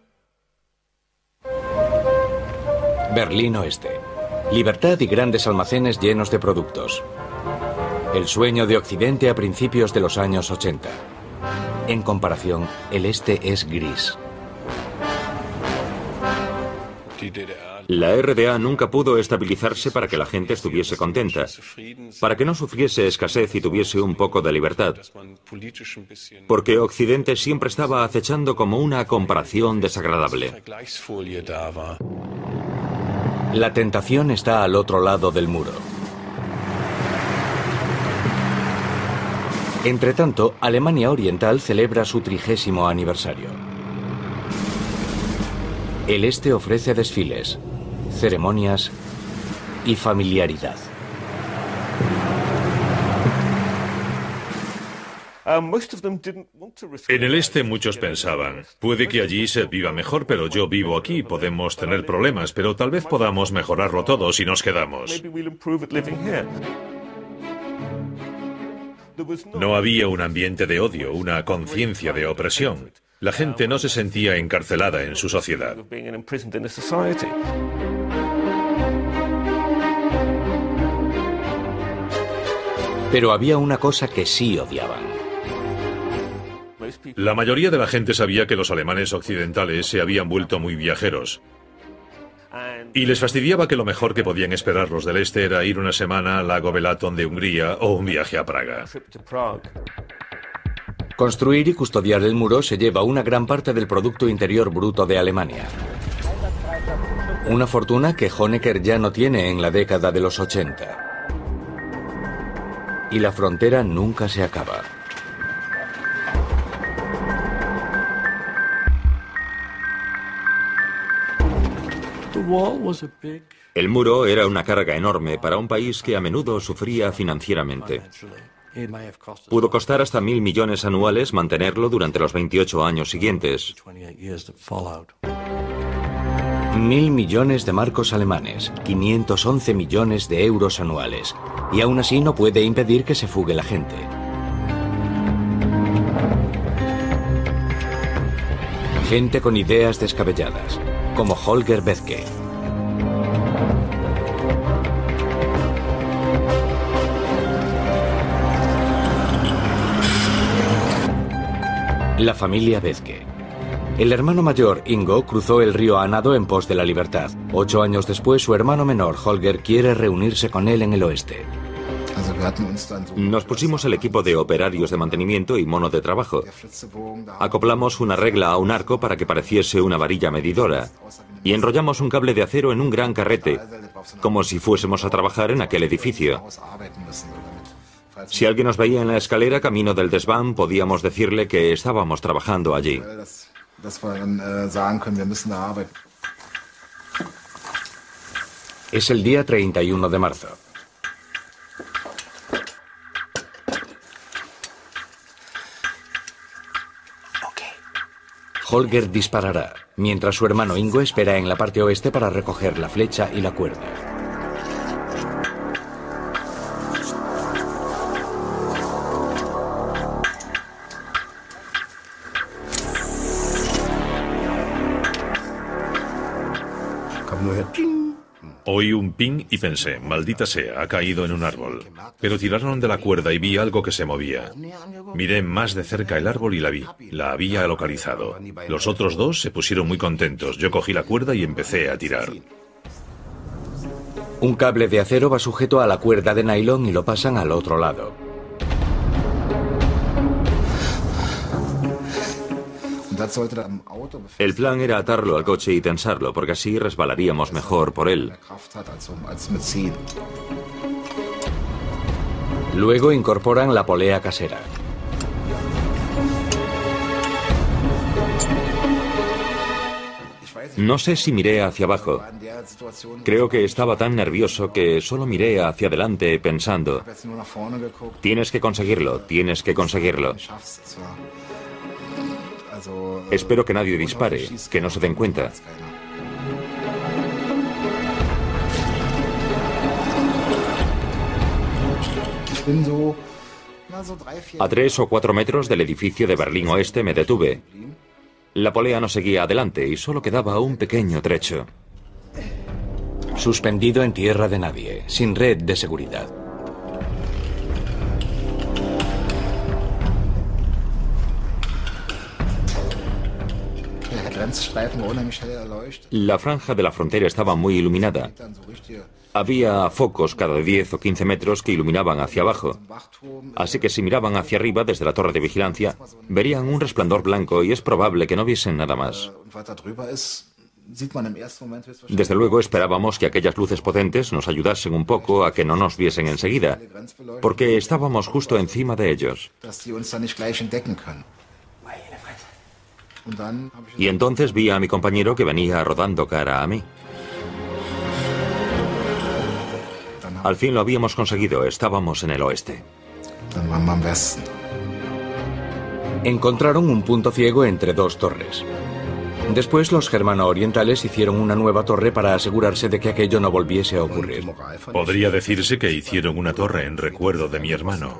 Berlín Oeste. Libertad y grandes almacenes llenos de productos. El sueño de Occidente a principios de los años ochenta. En comparación, el Este es gris. La R D A nunca pudo estabilizarse para que la gente estuviese contenta, para que no sufriese escasez y tuviese un poco de libertad, porque Occidente siempre estaba acechando como una comparación desagradable. La tentación está al otro lado del muro. Entretanto, Alemania Oriental celebra su trigésimo aniversario. El Este ofrece desfiles, ceremonias y familiaridad. En el Este muchos pensaban, puede que allí se viva mejor, pero yo vivo aquí, podemos tener problemas, pero tal vez podamos mejorarlo todo si nos quedamos. No había un ambiente de odio, una conciencia de opresión. La gente no se sentía encarcelada en su sociedad. Pero había una cosa que sí odiaban. La mayoría de la gente sabía que los alemanes occidentales se habían vuelto muy viajeros. Y les fastidiaba que lo mejor que podían esperar los del Este era ir una semana al lago Balaton de Hungría o un viaje a Praga. Construir y custodiar el muro se lleva una gran parte del Producto Interior Bruto de Alemania. Una fortuna que Honecker ya no tiene en la década de los ochenta. Y la frontera nunca se acaba. El muro era una carga enorme para un país que a menudo sufría financieramente. Pudo costar hasta mil millones anuales mantenerlo durante los veintiocho años siguientes. Mil millones de marcos alemanes, quinientos once millones de euros anuales. Y aún así no puede impedir que se fugue la gente. Gente con ideas descabelladas, como Holger Bethke. La familia Bethke. El hermano mayor, Ingo, cruzó el río a nado en pos de la libertad. Ocho años después, su hermano menor, Holger, quiere reunirse con él en el oeste. Nos pusimos el equipo de operarios de mantenimiento y mono de trabajo. Acoplamos una regla a un arco para que pareciese una varilla medidora y enrollamos un cable de acero en un gran carrete, como si fuésemos a trabajar en aquel edificio. Si alguien nos veía en la escalera camino del desván, podíamos decirle que estábamos trabajando allí. Es el día treinta y uno de marzo. Holger disparará, mientras su hermano Ingo espera en la parte oeste para recoger la flecha y la cuerda. Oí un ping y pensé, maldita sea, ha caído en un árbol. Pero tiraron de la cuerda y vi algo que se movía. Miré más de cerca el árbol y la vi. La había localizado. Los otros dos se pusieron muy contentos. Yo cogí la cuerda y empecé a tirar. Un cable de acero va sujeto a la cuerda de nylon y lo pasan al otro lado. El plan era atarlo al coche y tensarlo, porque así resbalaríamos mejor por él. Luego incorporan la polea casera. No sé si miré hacia abajo. Creo que estaba tan nervioso que solo miré hacia adelante pensando, tienes que conseguirlo, tienes que conseguirlo. Espero que nadie dispare, que no se den cuenta. A tres o cuatro metros del edificio de Berlín Oeste me detuve. La polea no seguía adelante y solo quedaba un pequeño trecho. Suspendido en tierra de nadie, sin red de seguridad. La franja de la frontera estaba muy iluminada. Había focos cada diez o quince metros que iluminaban hacia abajo. Así que si miraban hacia arriba desde la torre de vigilancia, verían un resplandor blanco y es probable que no viesen nada más. Desde luego esperábamos que aquellas luces potentes nos ayudasen un poco a que no nos viesen enseguida, porque estábamos justo encima de ellos. Y entonces vi a mi compañero que venía rodando cara a mí. Al fin lo habíamos conseguido, estábamos en el oeste. Encontraron un punto ciego entre dos torres. Después los germano-orientales hicieron una nueva torre para asegurarse de que aquello no volviese a ocurrir. Podría decirse que hicieron una torre en recuerdo de mi hermano.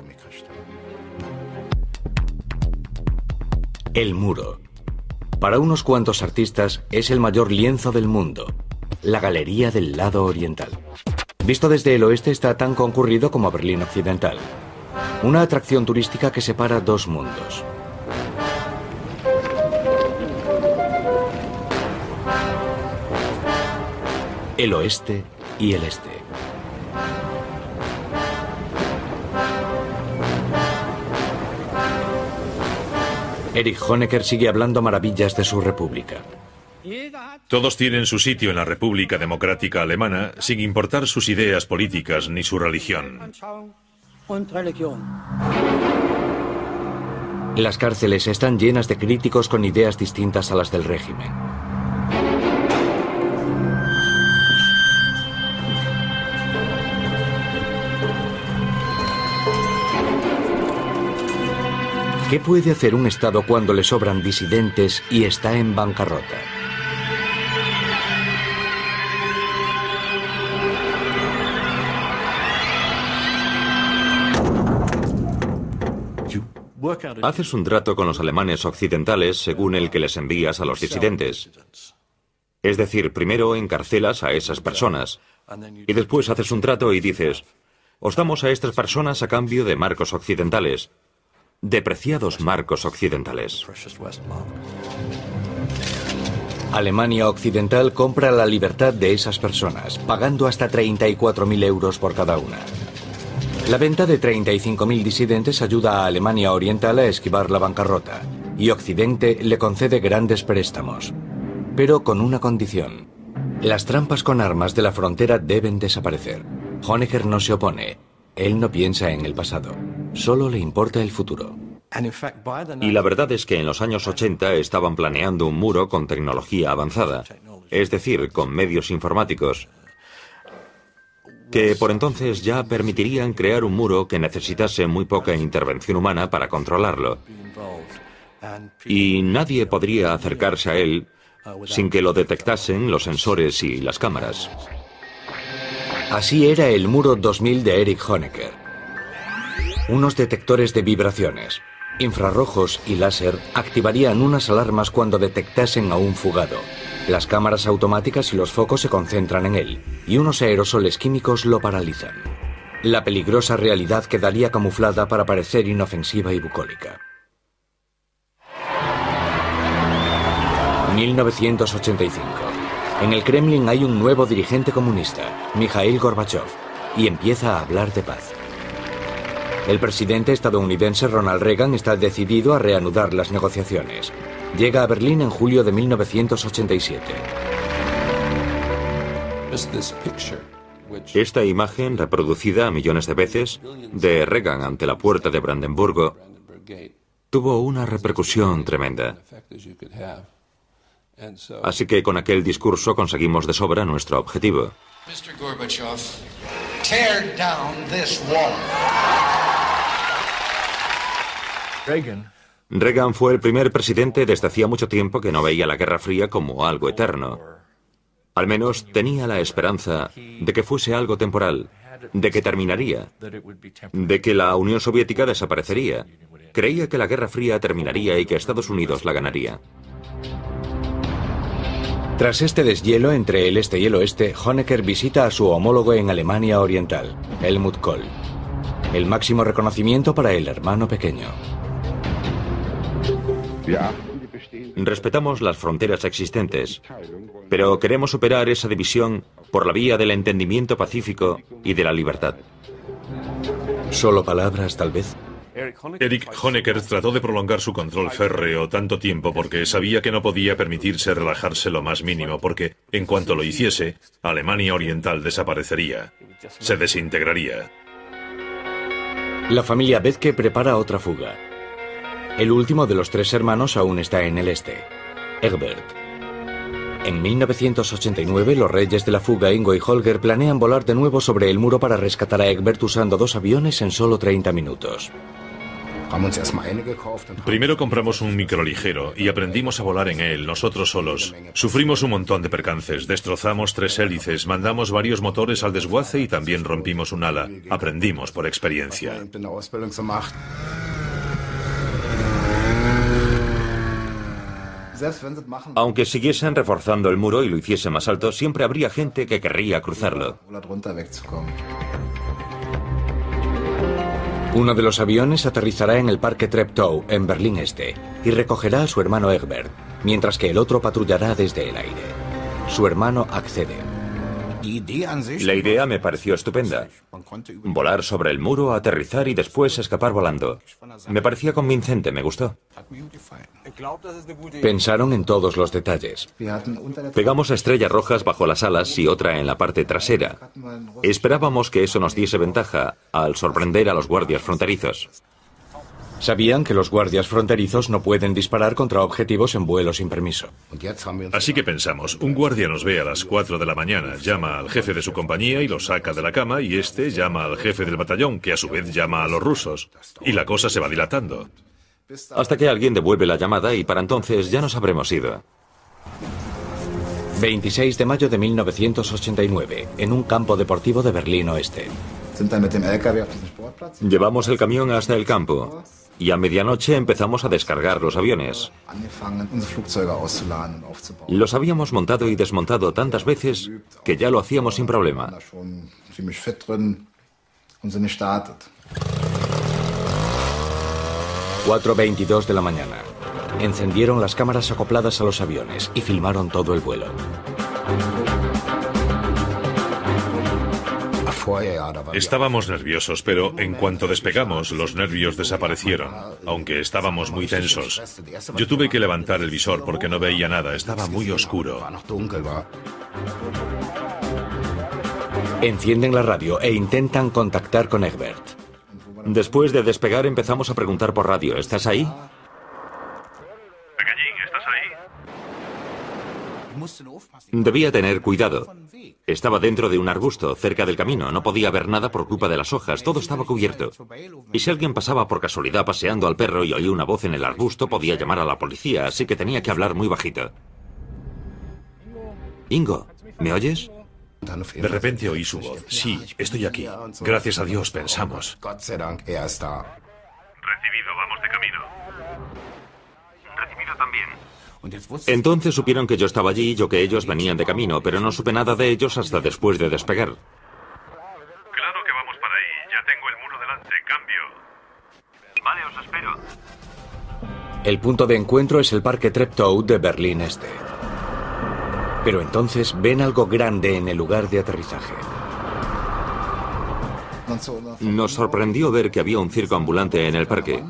El muro. Para unos cuantos artistas es el mayor lienzo del mundo, la Galería del Lado Oriental. Visto desde el oeste está tan concurrido como Berlín Occidental, una atracción turística que separa dos mundos. El oeste y el este. Erich Honecker sigue hablando maravillas de su república. Todos tienen su sitio en la República Democrática Alemana, sin importar sus ideas políticas ni su religión. Las cárceles están llenas de críticos con ideas distintas a las del régimen. ¿Qué puede hacer un Estado cuando le sobran disidentes y está en bancarrota? Haces un trato con los alemanes occidentales según el que les envías a los disidentes. Es decir, primero encarcelas a esas personas y después haces un trato y dices, os damos a estas personas a cambio de marcos occidentales. De preciados marcos occidentales. Alemania Occidental compra la libertad de esas personas, pagando hasta treinta y cuatro mil euros por cada una. La venta de treinta y cinco mil disidentes ayuda a Alemania Oriental a esquivar la bancarrota, y Occidente le concede grandes préstamos. Pero con una condición. Las trampas con armas de la frontera deben desaparecer. Honecker no se opone. Él no piensa en el pasado, solo le importa el futuro. Y la verdad es que en los años ochenta estaban planeando un muro con tecnología avanzada, es decir, con medios informáticos, que por entonces ya permitirían crear un muro que necesitase muy poca intervención humana para controlarlo. Y nadie podría acercarse a él sin que lo detectasen los sensores y las cámaras. Así era el muro dos mil de Erich Honecker. Unos detectores de vibraciones, infrarrojos y láser activarían unas alarmas cuando detectasen a un fugado. Las cámaras automáticas y los focos se concentran en él, y unos aerosoles químicos lo paralizan. La peligrosa realidad quedaría camuflada para parecer inofensiva y bucólica. mil novecientos ochenta y cinco. En el Kremlin hay un nuevo dirigente comunista, Mikhail Gorbachev, y empieza a hablar de paz. El presidente estadounidense Ronald Reagan está decidido a reanudar las negociaciones. Llega a Berlín en julio de mil novecientos ochenta y siete. Esta imagen, reproducida millones de veces, de Reagan ante la puerta de Brandenburgo, tuvo una repercusión tremenda. Así que con aquel discurso conseguimos de sobra nuestro objetivo. mister Gorbachev, tear down this wall. Reagan fue el primer presidente desde hacía mucho tiempo que no veía la Guerra Fría como algo eterno. Al menos tenía la esperanza de que fuese algo temporal, de que terminaría, de que la Unión Soviética desaparecería. Creía que la Guerra Fría terminaría y que Estados Unidos la ganaría. Tras este deshielo entre el este y el oeste, Honecker visita a su homólogo en Alemania Oriental, Helmut Kohl. El máximo reconocimiento para el hermano pequeño. Respetamos las fronteras existentes, pero queremos superar esa división por la vía del entendimiento pacífico y de la libertad. ¿Solo palabras, tal vez? Erich Honecker trató de prolongar su control férreo tanto tiempo porque sabía que no podía permitirse relajarse lo más mínimo, porque en cuanto lo hiciese, Alemania Oriental desaparecería, se desintegraría. La familia Bethke prepara otra fuga. El último de los tres hermanos aún está en el este, Egbert. En mil novecientos ochenta y nueve, los reyes de la fuga, Ingo y Holger, planean volar de nuevo sobre el muro para rescatar a Egbert usando dos aviones en solo treinta minutos. Primero compramos un microligero y aprendimos a volar en él, nosotros solos. Sufrimos un montón de percances, destrozamos tres hélices, mandamos varios motores al desguace y también rompimos un ala. Aprendimos por experiencia. Aunque siguiesen reforzando el muro y lo hiciese más alto, siempre habría gente que querría cruzarlo. Uno de los aviones aterrizará en el Parque Treptow, en Berlín Este, y recogerá a su hermano Egbert, mientras que el otro patrullará desde el aire. Su hermano accede. La idea me pareció estupenda. Volar sobre el muro, aterrizar y después escapar volando. Me parecía convincente, me gustó. Pensaron en todos los detalles. Pegamos estrellas rojas bajo las alas y otra en la parte trasera. Esperábamos que eso nos diese ventaja al sorprender a los guardias fronterizos. Sabían que los guardias fronterizos no pueden disparar contra objetivos en vuelo sin permiso. Así que pensamos, un guardia nos ve a las cuatro de la mañana, llama al jefe de su compañía y lo saca de la cama, y este llama al jefe del batallón, que a su vez llama a los rusos. Y la cosa se va dilatando. Hasta que alguien devuelve la llamada y para entonces ya nos habremos ido. veintiséis de mayo de mil novecientos ochenta y nueve, en un campo deportivo de Berlín Oeste. Llevamos el camión hasta el campo y a medianoche empezamos a descargar los aviones. Los habíamos montado y desmontado tantas veces que ya lo hacíamos sin problema. cuatro veintidós de la mañana. Encendieron las cámaras acopladas a los aviones y filmaron todo el vuelo. Estábamos nerviosos, pero en cuanto despegamos, los nervios desaparecieron, aunque estábamos muy tensos. Yo tuve que levantar el visor porque no veía nada, estaba muy oscuro. Encienden la radio e intentan contactar con Egbert. Después de despegar empezamos a preguntar por radio. ¿Estás ahí? Pequeñín, ¿estás ahí? Debía tener cuidado. Estaba dentro de un arbusto, cerca del camino. No podía ver nada por culpa de las hojas. Todo estaba cubierto. Y si alguien pasaba por casualidad paseando al perro y oía una voz en el arbusto, podía llamar a la policía, así que tenía que hablar muy bajito. Ingo, ¿me oyes? De repente oí su voz. Sí, estoy aquí. Gracias a Dios, pensamos. Recibido, vamos de camino. Recibido también. Entonces supieron que yo estaba allí y yo que ellos venían de camino, pero no supe nada de ellos hasta después de despegar. Claro que vamos para ahí. Ya tengo el muro delante. Cambio. Vale, os espero. El punto de encuentro es el Parque Treptow de Berlín Este. Pero entonces ven algo grande en el lugar de aterrizaje. Nos sorprendió ver que había un circo ambulante en el parque.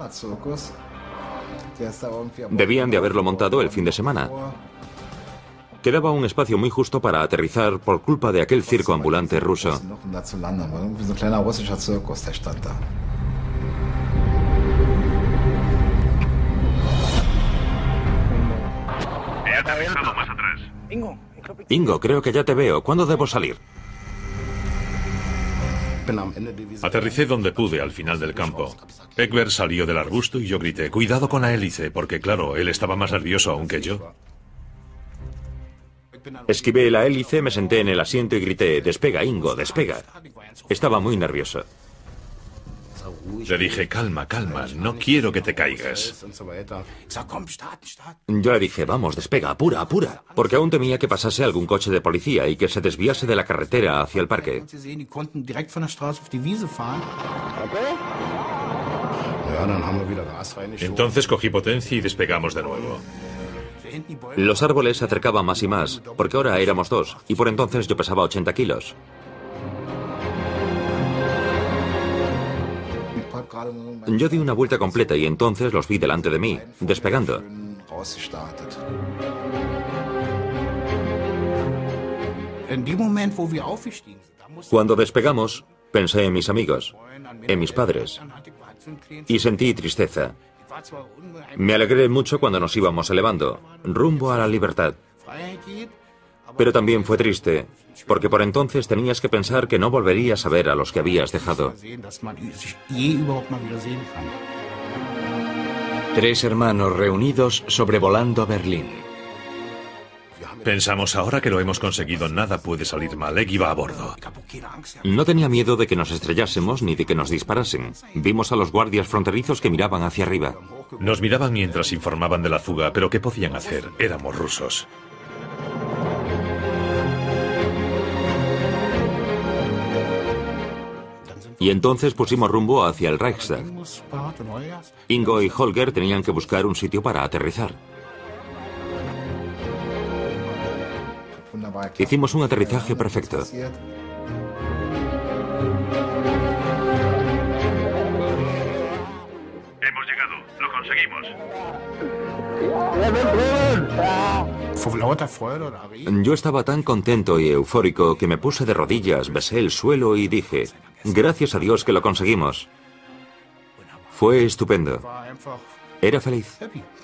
Debían de haberlo montado el fin de semana. Quedaba un espacio muy justo para aterrizar por culpa de aquel circo ambulante ruso. He aterrizado más atrás. Ingo, creo que ya te veo. ¿Cuándo debo salir? Aterricé donde pude, al final del campo. Egbert salió del arbusto y yo grité, cuidado con la hélice, porque claro, él estaba más nervioso aún que yo. Esquivé la hélice, me senté en el asiento y grité, despega, Ingo, despega. Estaba muy nervioso. Le dije, calma, calma, no quiero que te caigas. Yo le dije, vamos, despega, apura, apura. Porque aún temía que pasase algún coche de policía y que se desviase de la carretera hacia el parque. Entonces cogí potencia y despegamos de nuevo. Los árboles se acercaban más y más, porque ahora éramos dos, y por entonces yo pesaba ochenta kilos. Yo di una vuelta completa y entonces los vi delante de mí, despegando. Cuando despegamos, pensé en mis amigos, en mis padres, y sentí tristeza. Me alegré mucho cuando nos íbamos elevando, rumbo a la libertad. Pero también fue triste, porque por entonces tenías que pensar que no volverías a ver a los que habías dejado. Tres hermanos reunidos sobrevolando Berlín. Pensamos, ahora que lo hemos conseguido, nada puede salir mal. Egg iba a bordo. No tenía miedo de que nos estrellásemos ni de que nos disparasen. Vimos a los guardias fronterizos que miraban hacia arriba. Nos miraban mientras informaban de la fuga, pero ¿qué podían hacer? Éramos rusos. Y entonces pusimos rumbo hacia el Reichstag. Ingo y Holger tenían que buscar un sitio para aterrizar. Hicimos un aterrizaje perfecto. Hemos llegado, lo conseguimos. Yo estaba tan contento y eufórico que me puse de rodillas, besé el suelo y dije, gracias a Dios que lo conseguimos. Fue estupendo. Era feliz.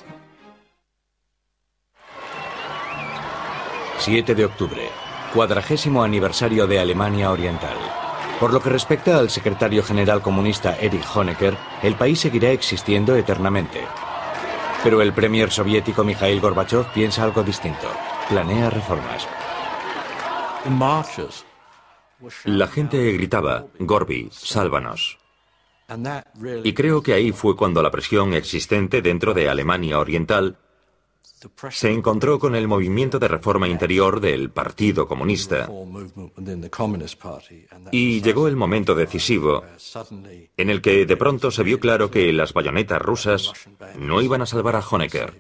siete de octubre, cuadragésimo aniversario de Alemania Oriental. Por lo que respecta al secretario general comunista Erich Honecker, el país seguirá existiendo eternamente. Pero el premier soviético Mikhail Gorbachev piensa algo distinto. Planea reformas. La gente gritaba, Gorbi, sálvanos. Y creo que ahí fue cuando la presión existente dentro de Alemania Oriental se encontró con el movimiento de reforma interior del Partido Comunista y llegó el momento decisivo en el que de pronto se vio claro que las bayonetas rusas no iban a salvar a Honecker.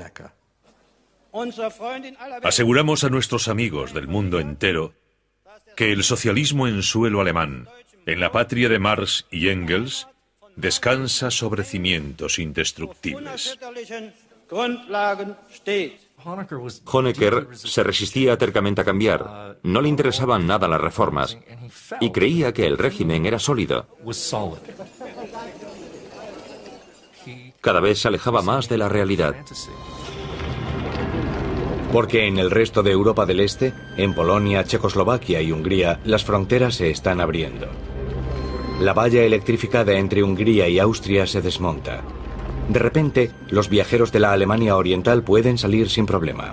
Aseguramos a nuestros amigos del mundo entero que el socialismo en suelo alemán, en la patria de Marx y Engels, descansa sobre cimientos indestructibles. Honecker se resistía tercamente a cambiar, no le interesaban nada las reformas y creía que el régimen era sólido. Cada vez se alejaba más de la realidad. Porque en el resto de Europa del Este, en Polonia, Checoslovaquia y Hungría, las fronteras se están abriendo. La valla electrificada entre Hungría y Austria se desmonta. De repente, los viajeros de la Alemania Oriental pueden salir sin problema.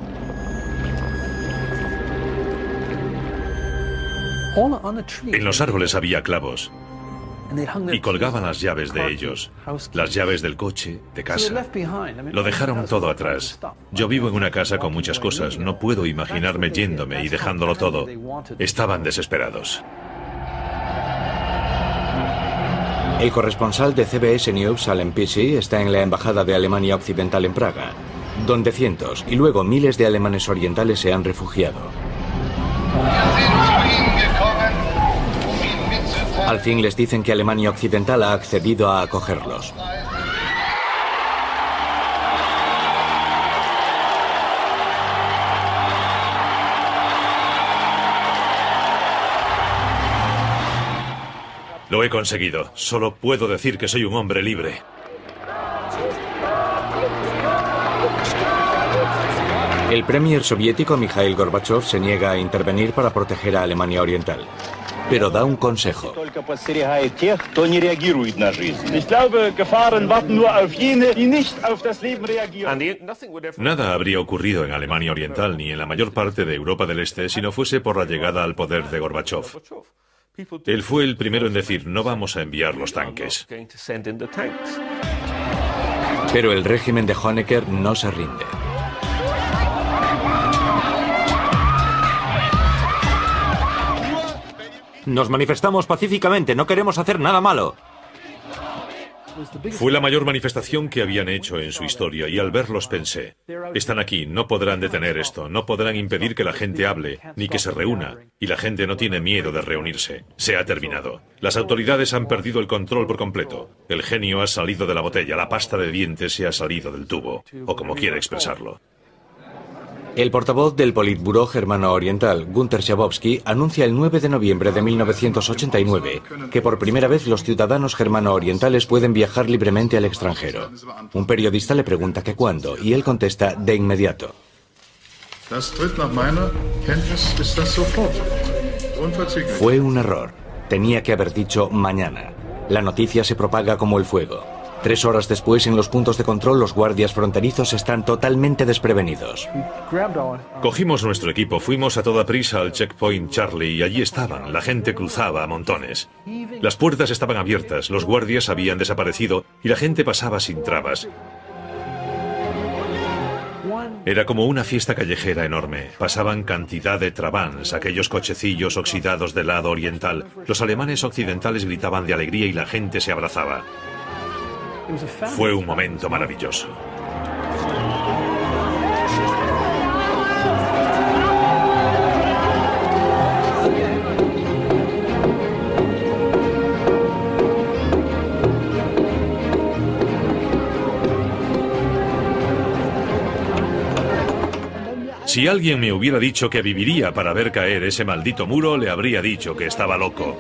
En los árboles había clavos y colgaban las llaves de ellos, las llaves del coche, de casa. Lo dejaron todo atrás. Yo vivo en una casa con muchas cosas, no puedo imaginarme yéndome y dejándolo todo. Estaban desesperados. El corresponsal de C B S News, Alan Pichy, está en la Embajada de Alemania Occidental en Praga, donde cientos y luego miles de alemanes orientales se han refugiado. Al fin les dicen que Alemania Occidental ha accedido a acogerlos. Lo he conseguido. Solo puedo decir que soy un hombre libre. El premier soviético Mikhail Gorbachev se niega a intervenir para proteger a Alemania Oriental, pero da un consejo. Nada habría ocurrido en Alemania Oriental ni en la mayor parte de Europa del Este si no fuese por la llegada al poder de Gorbachev. Él fue el primero en decir, no vamos a enviar los tanques. Pero el régimen de Honecker no se rinde. Nos manifestamos pacíficamente, no queremos hacer nada malo. Fue la mayor manifestación que habían hecho en su historia y al verlos pensé, están aquí, no podrán detener esto, no podrán impedir que la gente hable, ni que se reúna, y la gente no tiene miedo de reunirse. Se ha terminado. Las autoridades han perdido el control por completo. El genio ha salido de la botella, la pasta de dientes se ha salido del tubo, o como quiera expresarlo. El portavoz del Politburó germano oriental, Günter Schabowski, anuncia el nueve de noviembre de mil novecientos ochenta y nueve que por primera vez los ciudadanos germano-orientales pueden viajar libremente al extranjero. Un periodista le pregunta que cuándo, y él contesta de inmediato. Fue un error. Tenía que haber dicho mañana. La noticia se propaga como el fuego. Tres horas después, en los puntos de control, los guardias fronterizos están totalmente desprevenidos. Cogimos nuestro equipo, fuimos a toda prisa al checkpoint Charlie y allí estaban, la gente cruzaba a montones. Las puertas estaban abiertas, los guardias habían desaparecido y la gente pasaba sin trabas. Era como una fiesta callejera enorme. Pasaban cantidad de trabans, aquellos cochecillos oxidados del lado oriental. Los alemanes occidentales gritaban de alegría y la gente se abrazaba. Fue un momento maravilloso. Si alguien me hubiera dicho que viviría para ver caer ese maldito muro, le habría dicho que estaba loco.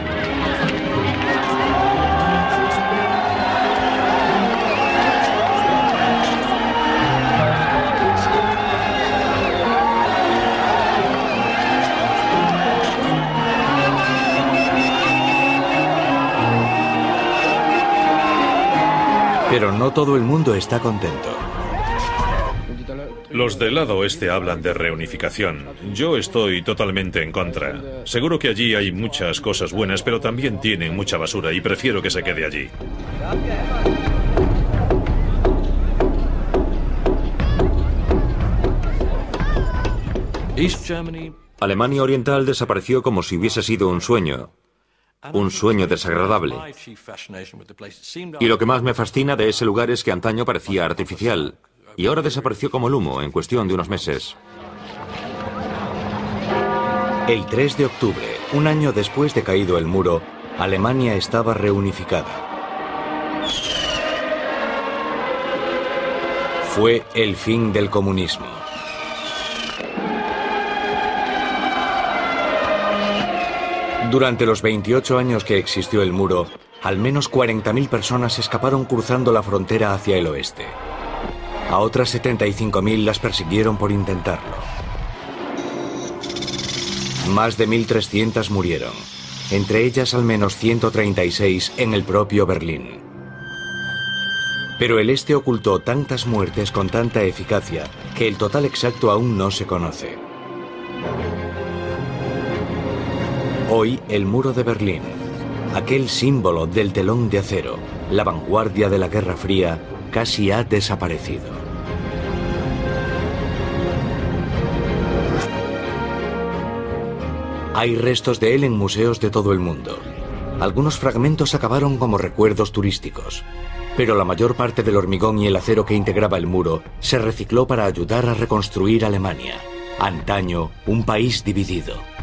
Pero no todo el mundo está contento. Los del lado oeste hablan de reunificación. Yo estoy totalmente en contra. Seguro que allí hay muchas cosas buenas, pero también tienen mucha basura y prefiero que se quede allí. Alemania Oriental desapareció como si hubiese sido un sueño. Un sueño desagradable. Y lo que más me fascina de ese lugar es que antaño parecía artificial. Y ahora desapareció como el humo en cuestión de unos meses. El tres de octubre, un año después de caído el muro, Alemania estaba reunificada. Fue el fin del comunismo. Durante los veintiocho años que existió el muro, al menos cuarenta mil personas escaparon cruzando la frontera hacia el oeste. A otras setenta y cinco mil las persiguieron por intentarlo. Más de mil trescientas murieron, entre ellas al menos ciento treinta y seis en el propio Berlín. Pero el este ocultó tantas muertes con tanta eficacia que el total exacto aún no se conoce. Hoy, el muro de Berlín, aquel símbolo del telón de acero, la vanguardia de la Guerra Fría, casi ha desaparecido. Hay restos de él en museos de todo el mundo. Algunos fragmentos acabaron como recuerdos turísticos, pero la mayor parte del hormigón y el acero que integraba el muro se recicló para ayudar a reconstruir Alemania, antaño un país dividido.